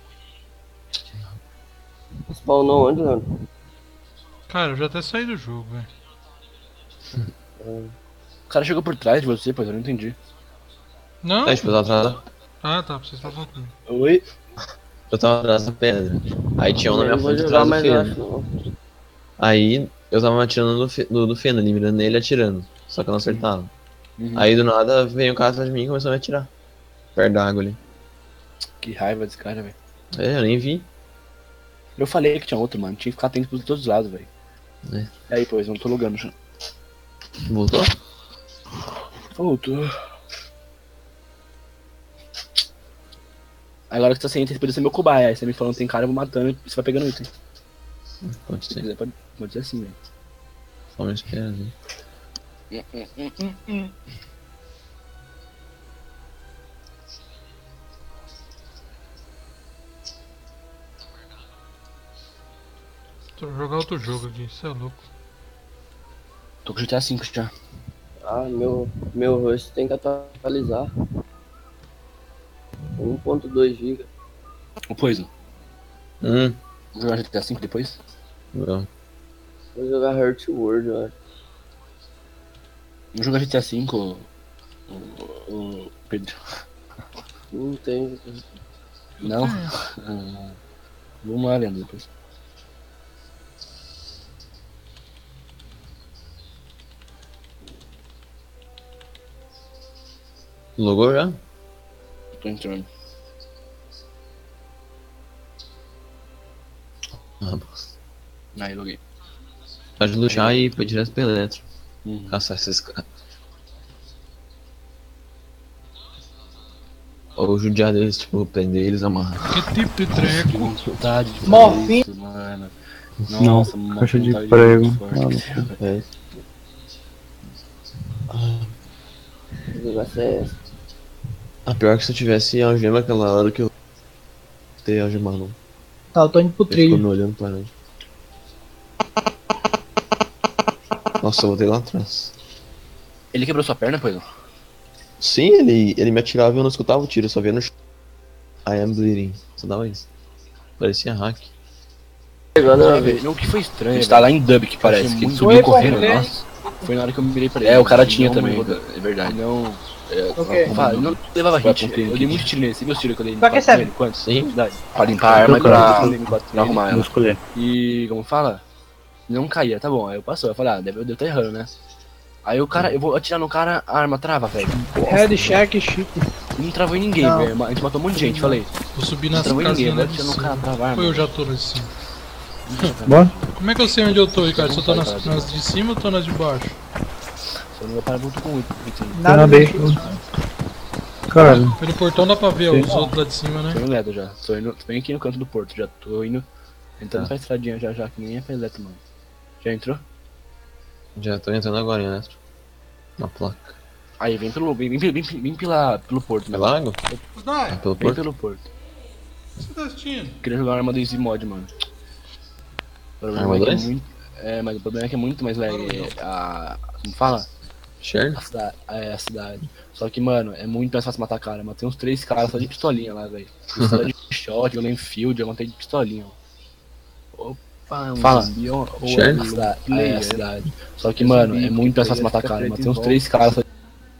Spawnou onde, Leandro? Cara, eu já até saí do jogo, velho. O cara chegou por trás de você, pois eu não entendi. Não? É, tipo, eu tava atrás Ah, tá. Vocês estavam comigo. Oi? Eu tava atrás da pedra. Aí tinha um na Eu minha não vou frente jogar atrás do mais, Fena. acho, não. Aí eu tava atirando do Fena ali, mirando nele e atirando. Só que eu não acertava. Uhum. Aí do nada veio um cara atrás de mim e começou a me atirar. Perto da água ali. Que raiva desse cara, velho. É, eu nem vi. Eu falei que tinha outro, mano. Tinha que ficar atento por todos os lados, velho. É. E aí, pois, não tô logando já. Voltou? Voltou. Agora que você tá sem item, você poderia ser meu cobaia. Aí você me falando tem cara, eu vou matando e você vai pegando item. Pode Se ser. quiser, pode ser assim, velho. Só me espera, né? Tô jogar outro jogo aqui, cê é louco. Tô com GTA V já. Ah, meu rosto tem que atualizar. 1.2 GB. Ô, Poison, Hum. vou jogar GTA V depois? Não. Vou jogar Heart World, eu acho. Vou jogar GTA V, o Pedro. Não tem. Não? Vamos lá, Leandro, depois. Logou já? Tô entrando. Ah, bosta. Aí, loguei. Pode lutar e foi direto pra eletro. Uhum. Caçar esses caras. Ou judiar deles, tipo, prender eles, amarrar. Que tipo de treco? Vontade de fazer Morfina. isso, mano. Não, Nossa, uma caixa de vontade prego. muito forte. É. O negócio é esse. Ah, pior que se eu tivesse algema aquela hora que eu ter algemado. Tá, eu tô indo pro Ele ficou trilho. me olhando pra onde. Nossa, eu voltei lá atrás. Ele quebrou sua perna, pois não? Sim, ele me atirava e eu não escutava o tiro, eu só via no chão. I am bleeding. Só dava isso. Parecia hack. Pegando É, a velho, não, o que foi estranho. A gente tá lá em Dub, que parece, que ele muito subiu Oi, correndo. Paulo, Nossa, foi na hora que eu mirei pra ele. É, o cara tinha também, é verdade. Não, Ok. fala, não levava hit. Eu dei muito tiro nele, você viu os tiros que eu dei Pra que nele? serve? Quantos? Sim. Quantidade? Pra limpar a arma e pra arrumar Vou ela. escolher. E, como fala? Não caía, tá bom. Aí eu passou, eu falei, eu devo estar errando, né? Aí o cara, eu vou atirar no cara, a arma trava, velho. Head check, chip. Não travou em ninguém, Não. velho. A gente matou um monte de gente, falei. Vou subir Não nas travou em ninguém, casinhas lá vai de atirar no cara, cima. trava a arma. Ou eu já tô lá de cima. Bora? Como é que eu sei onde eu tô, Ricardo? Se eu tô nas de cima ou tô nas de baixo? Só não vai parar muito com muito. Nada Nada aí. disso. Cara, Pelo portão dá pra ver Sim. os outros lá de cima, né? Tô no Ledo já. Tô indo, tô bem aqui no canto do porto, já tô indo. Entrando Tá. pra estradinha já, que nem é pra eletro, mano. Já entrou? Já tô entrando agora em eletro. Na placa. Aí, vem pelo porto, É né? lago? Vai, Ah, pelo Vem porto? pelo porto. você tá assistindo? Queria jogar uma arma do Easy Mod, mano. O problema Arma é que é 2? muito. É, mas o problema é que é muito mais lag. Como fala? Share? A cidade. Só que, mano, é muito mais fácil matar cara. Eu matei uns 3 caras só de pistolinha lá, velho. Pistola de shot, eu lembro field, eu matei de pistolinha. Fala. Share? A cidade. Só que, mano, é muito mais fácil matar cara. Eu matei uns 3 caras só de...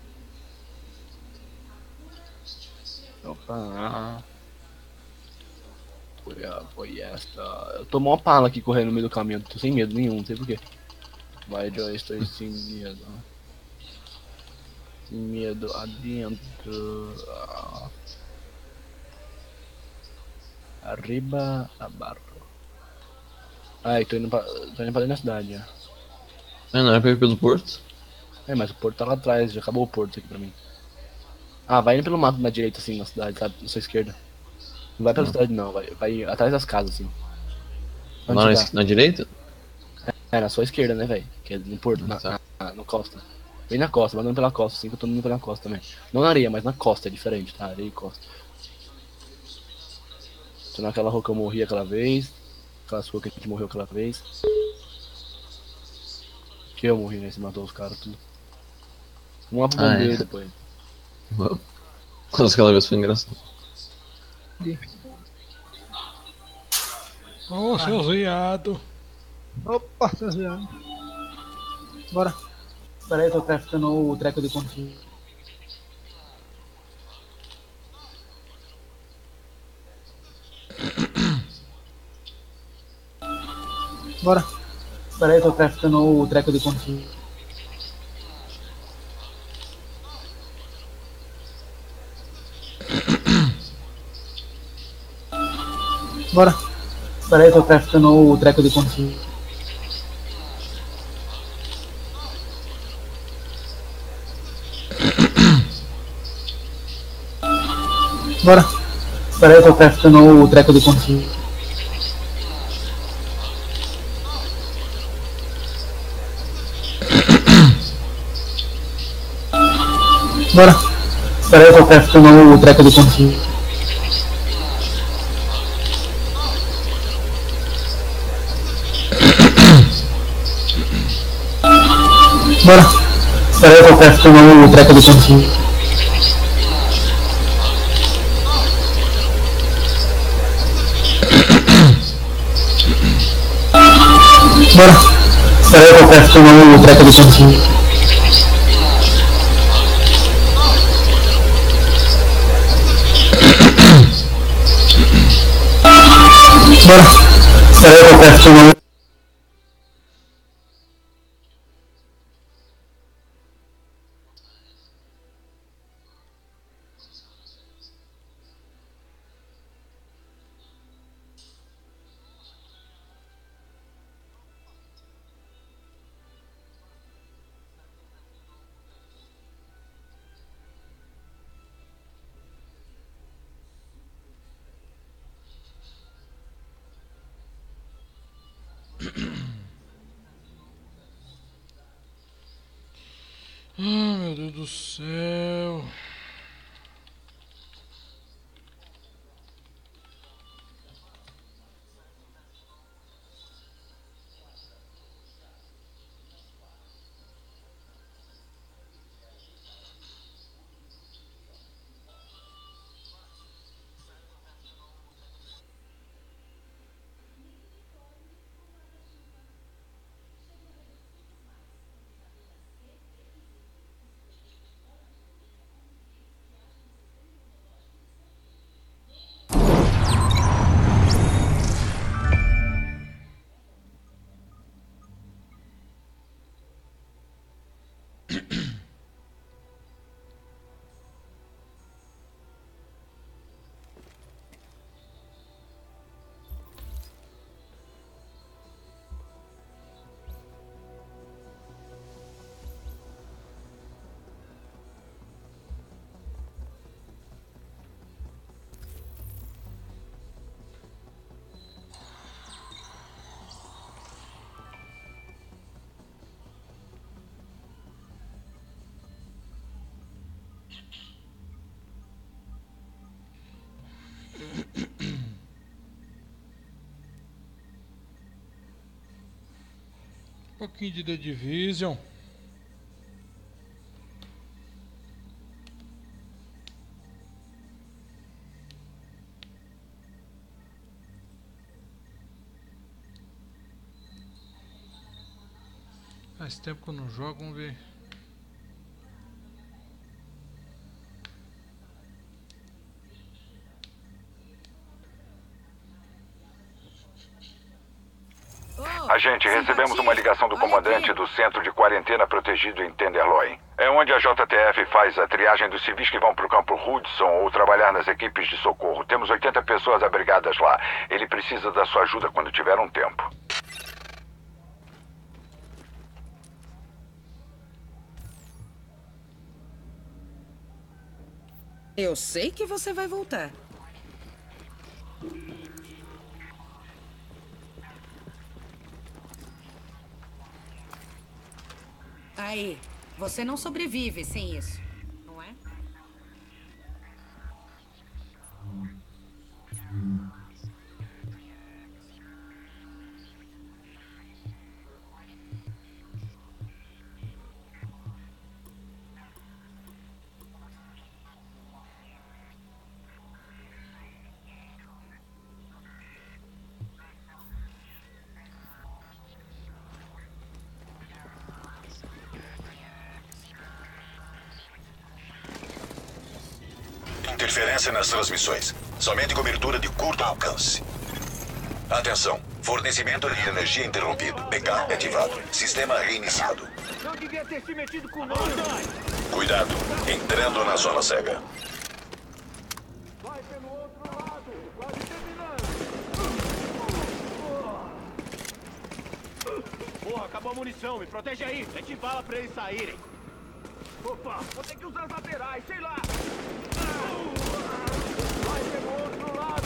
Opa. Foi esta. Eu tô mó pala aqui correndo no meio do caminho. Tô sem medo nenhum, não sei porquê. Mas eu estou sem medo. Sem medo adentro. Arriba, abaixo. Ai, tô indo pra dentro da cidade já. Não é pra ir pelo porto? É, mas o porto tá lá atrás, já acabou o porto aqui pra mim. Ah, vai indo pelo mato na direita assim, na cidade, sabe? Na sua esquerda. Não vai pela cidade não, vai atrás das casas assim. Onde Lá você tá? na direita? É, na sua esquerda, né, velho? Que é no porto, Tá. na costa. Bem na costa, vai andando pela costa, assim que eu tô indo pela costa também. Não na areia, mas na costa, é diferente, tá? Areia e costa. Tô naquela rua que eu morri aquela vez. Aquelas ruas que a gente morreu aquela vez. Que eu morri, né? Você matou os caras tudo. Vamos lá pro Ah, bombeiro é. depois. Nossa, aquela vez foi engraçado. Ô, seus viado. Opa, tá zoando. Bora. Pera aí, tô craftando o treco de controle. Bora. Pera aí, tô craftando o treco de controle. Bora. Pera aí, tô craftando o treco de controle. Bora. Pera aí, tô craftando o treco de controle. Bora. Pera aí, tô craftando o treco de controle. Bora. Pera aí, tô craftando o treco de controle. Bora. Pera aí, tô craftando o treco de controle. Bora. Peraí, eu peço o nome. Ah, meu Deus do céu. Um pouquinho de The Division. Faz tempo que eu não jogo, vamos ver. Agente, recebemos uma ligação do comandante do Centro de Quarentena Protegido em Tenderloin. É onde a JTF faz a triagem dos civis que vão para o campo Hudson ou trabalhar nas equipes de socorro. Temos 80 pessoas abrigadas lá. Ele precisa da sua ajuda quando tiver um tempo. Eu sei que você vai voltar. Aí, você não sobrevive sem isso, não é? Interferência nas transmissões. Somente cobertura de curto alcance. Atenção. Fornecimento de energia interrompido. PK ativado. Sistema reiniciado. Não devia ter se metido com nós. Cuidado. Entrando na zona cega. Vai pelo outro lado. Quase terminando. Porra, acabou a munição. Me protege aí. Mete bala pra eles saírem. Opa, vou ter que usar as laterais. Sei lá. Vai pelo outro lado.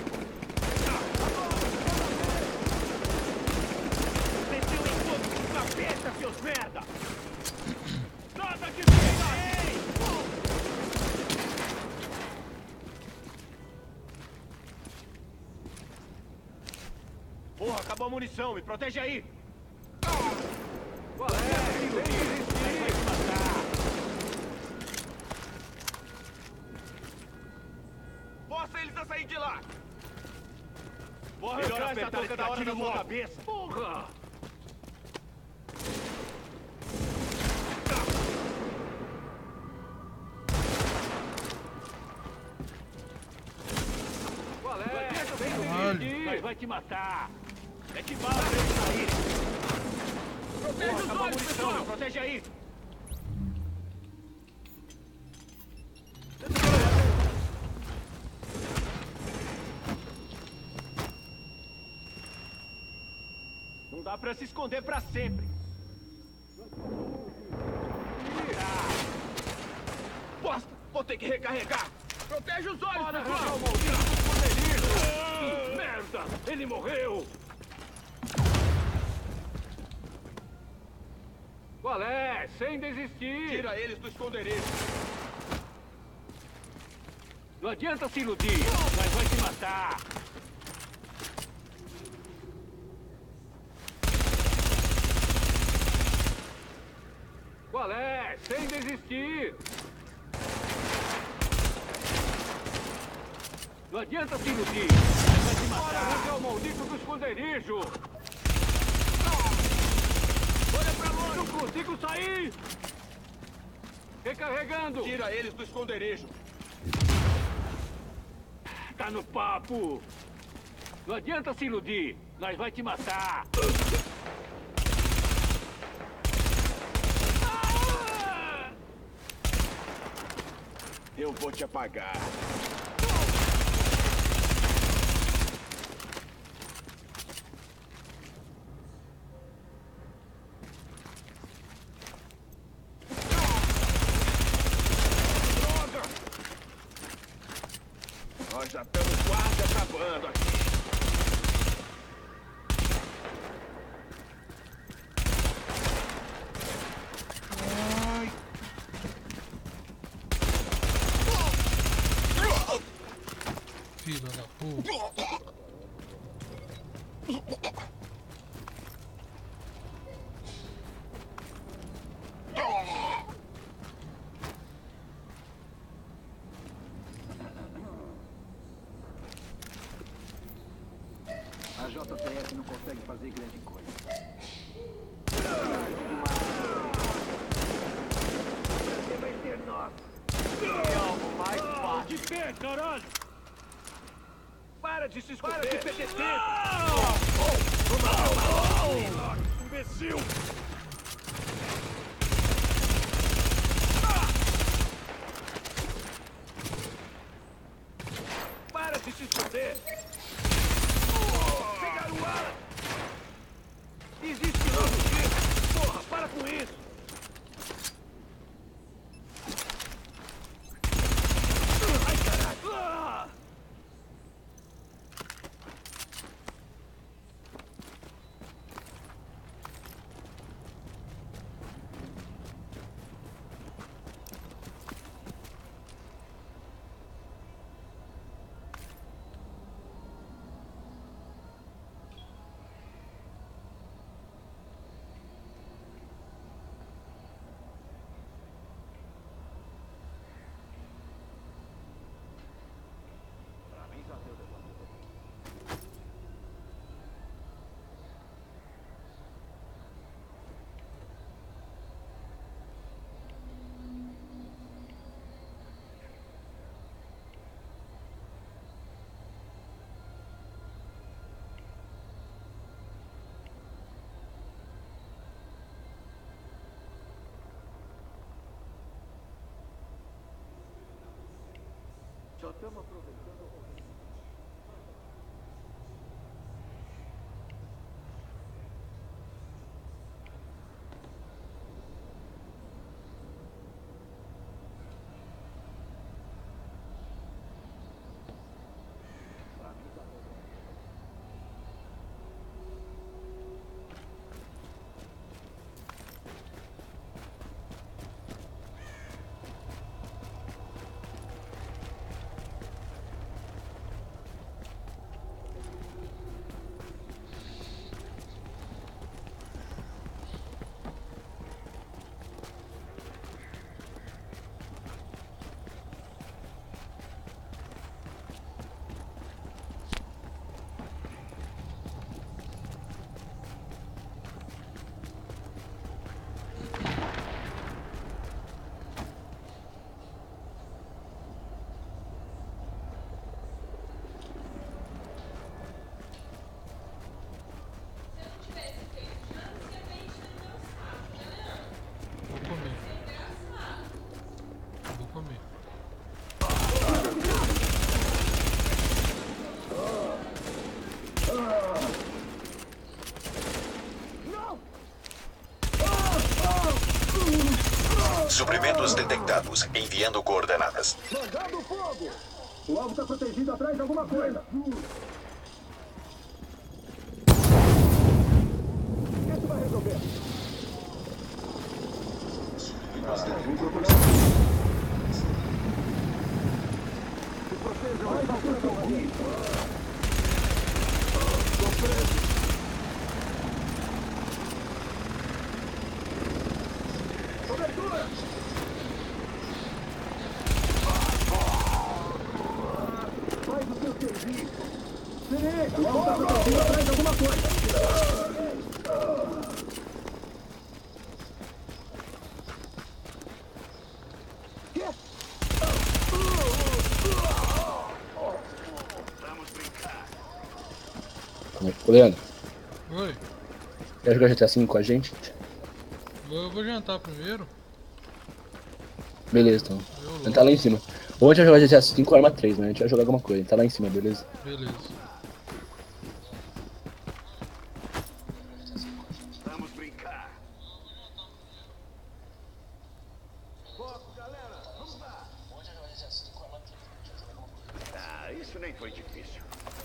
Meteu em todo cabeça, seus merda. Nada que fica aí. Porra, acabou a munição. Me protege aí. Qual é, filho? Vai te matar. Força eles a sair de lá! Vou arrancar essa touca da hora da sua cabeça! Porra! Qual é? desistir. Mas vai te matar. Mete bala pra ele sair. Protege os olhos, pessoal. Protege aí. Não dá pra se esconder pra sempre. Bosta! Vou ter que recarregar! Protege os olhos, pessoal! Merda! Ele morreu! Qual é? Sem desistir! Tira eles do esconderijo! Não adianta se iludir! Mas vai te matar! Qual é? Sem desistir! Não adianta se iludir! Vai te matar! Esse é o maldito do esconderijo! Olha pra longe! Não consigo sair! Recarregando! Tira eles do esconderijo! Tá no papo! Não adianta se iludir! Nós vai te matar! Eu vou te apagar. Droga! Nós já estamos quase acabando aqui. Filha da puta. A JTF não consegue fazer grande coisa. Você vai ser nosso. É algo mais fácil. De pé, caralho! Para de se esconder! Para de perder tempo! Imbecil! Para de se esconder! Pegar o ar! Existe novo jeito! Porra, para com isso! Ai, caralho! Só estamos aproveitando o momento. Inimigos detectados. Enviando coordenadas. Mandando fogo! O alvo tá protegido atrás de alguma coisa. Isso vai resolver. Vamos procurar. Se protejam mais altura da marinha. Tô preso. Cobertura! Faz o seu serviço. Direita, o alvo tá protegido atrás de alguma coisa. Ô, Leandro, Oi, quer jogar GTA V com a gente? eu vou jantar primeiro. Beleza, então. A gente tá lá em cima. Ou a gente vai jogar GTA V com arma 3, né? A gente vai jogar alguma coisa. A gente tá lá em cima, beleza? Beleza. Vamos brincar. Foco, galera. Vamos lá. Ah, isso nem foi difícil.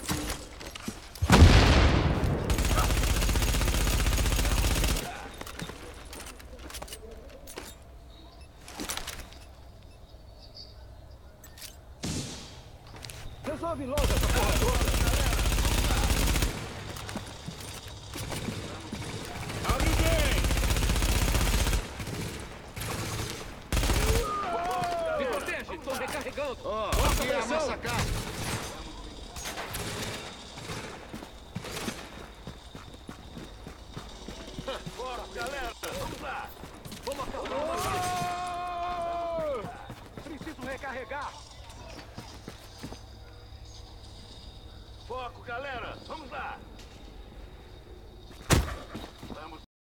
Resolve logo essa porra toda. Me protege, estou recarregando. Aqui é a nossa casa. Bora, galera, vamos lá. Vamos acalmar uma vez. Preciso recarregar. Foco, galera, vamos lá.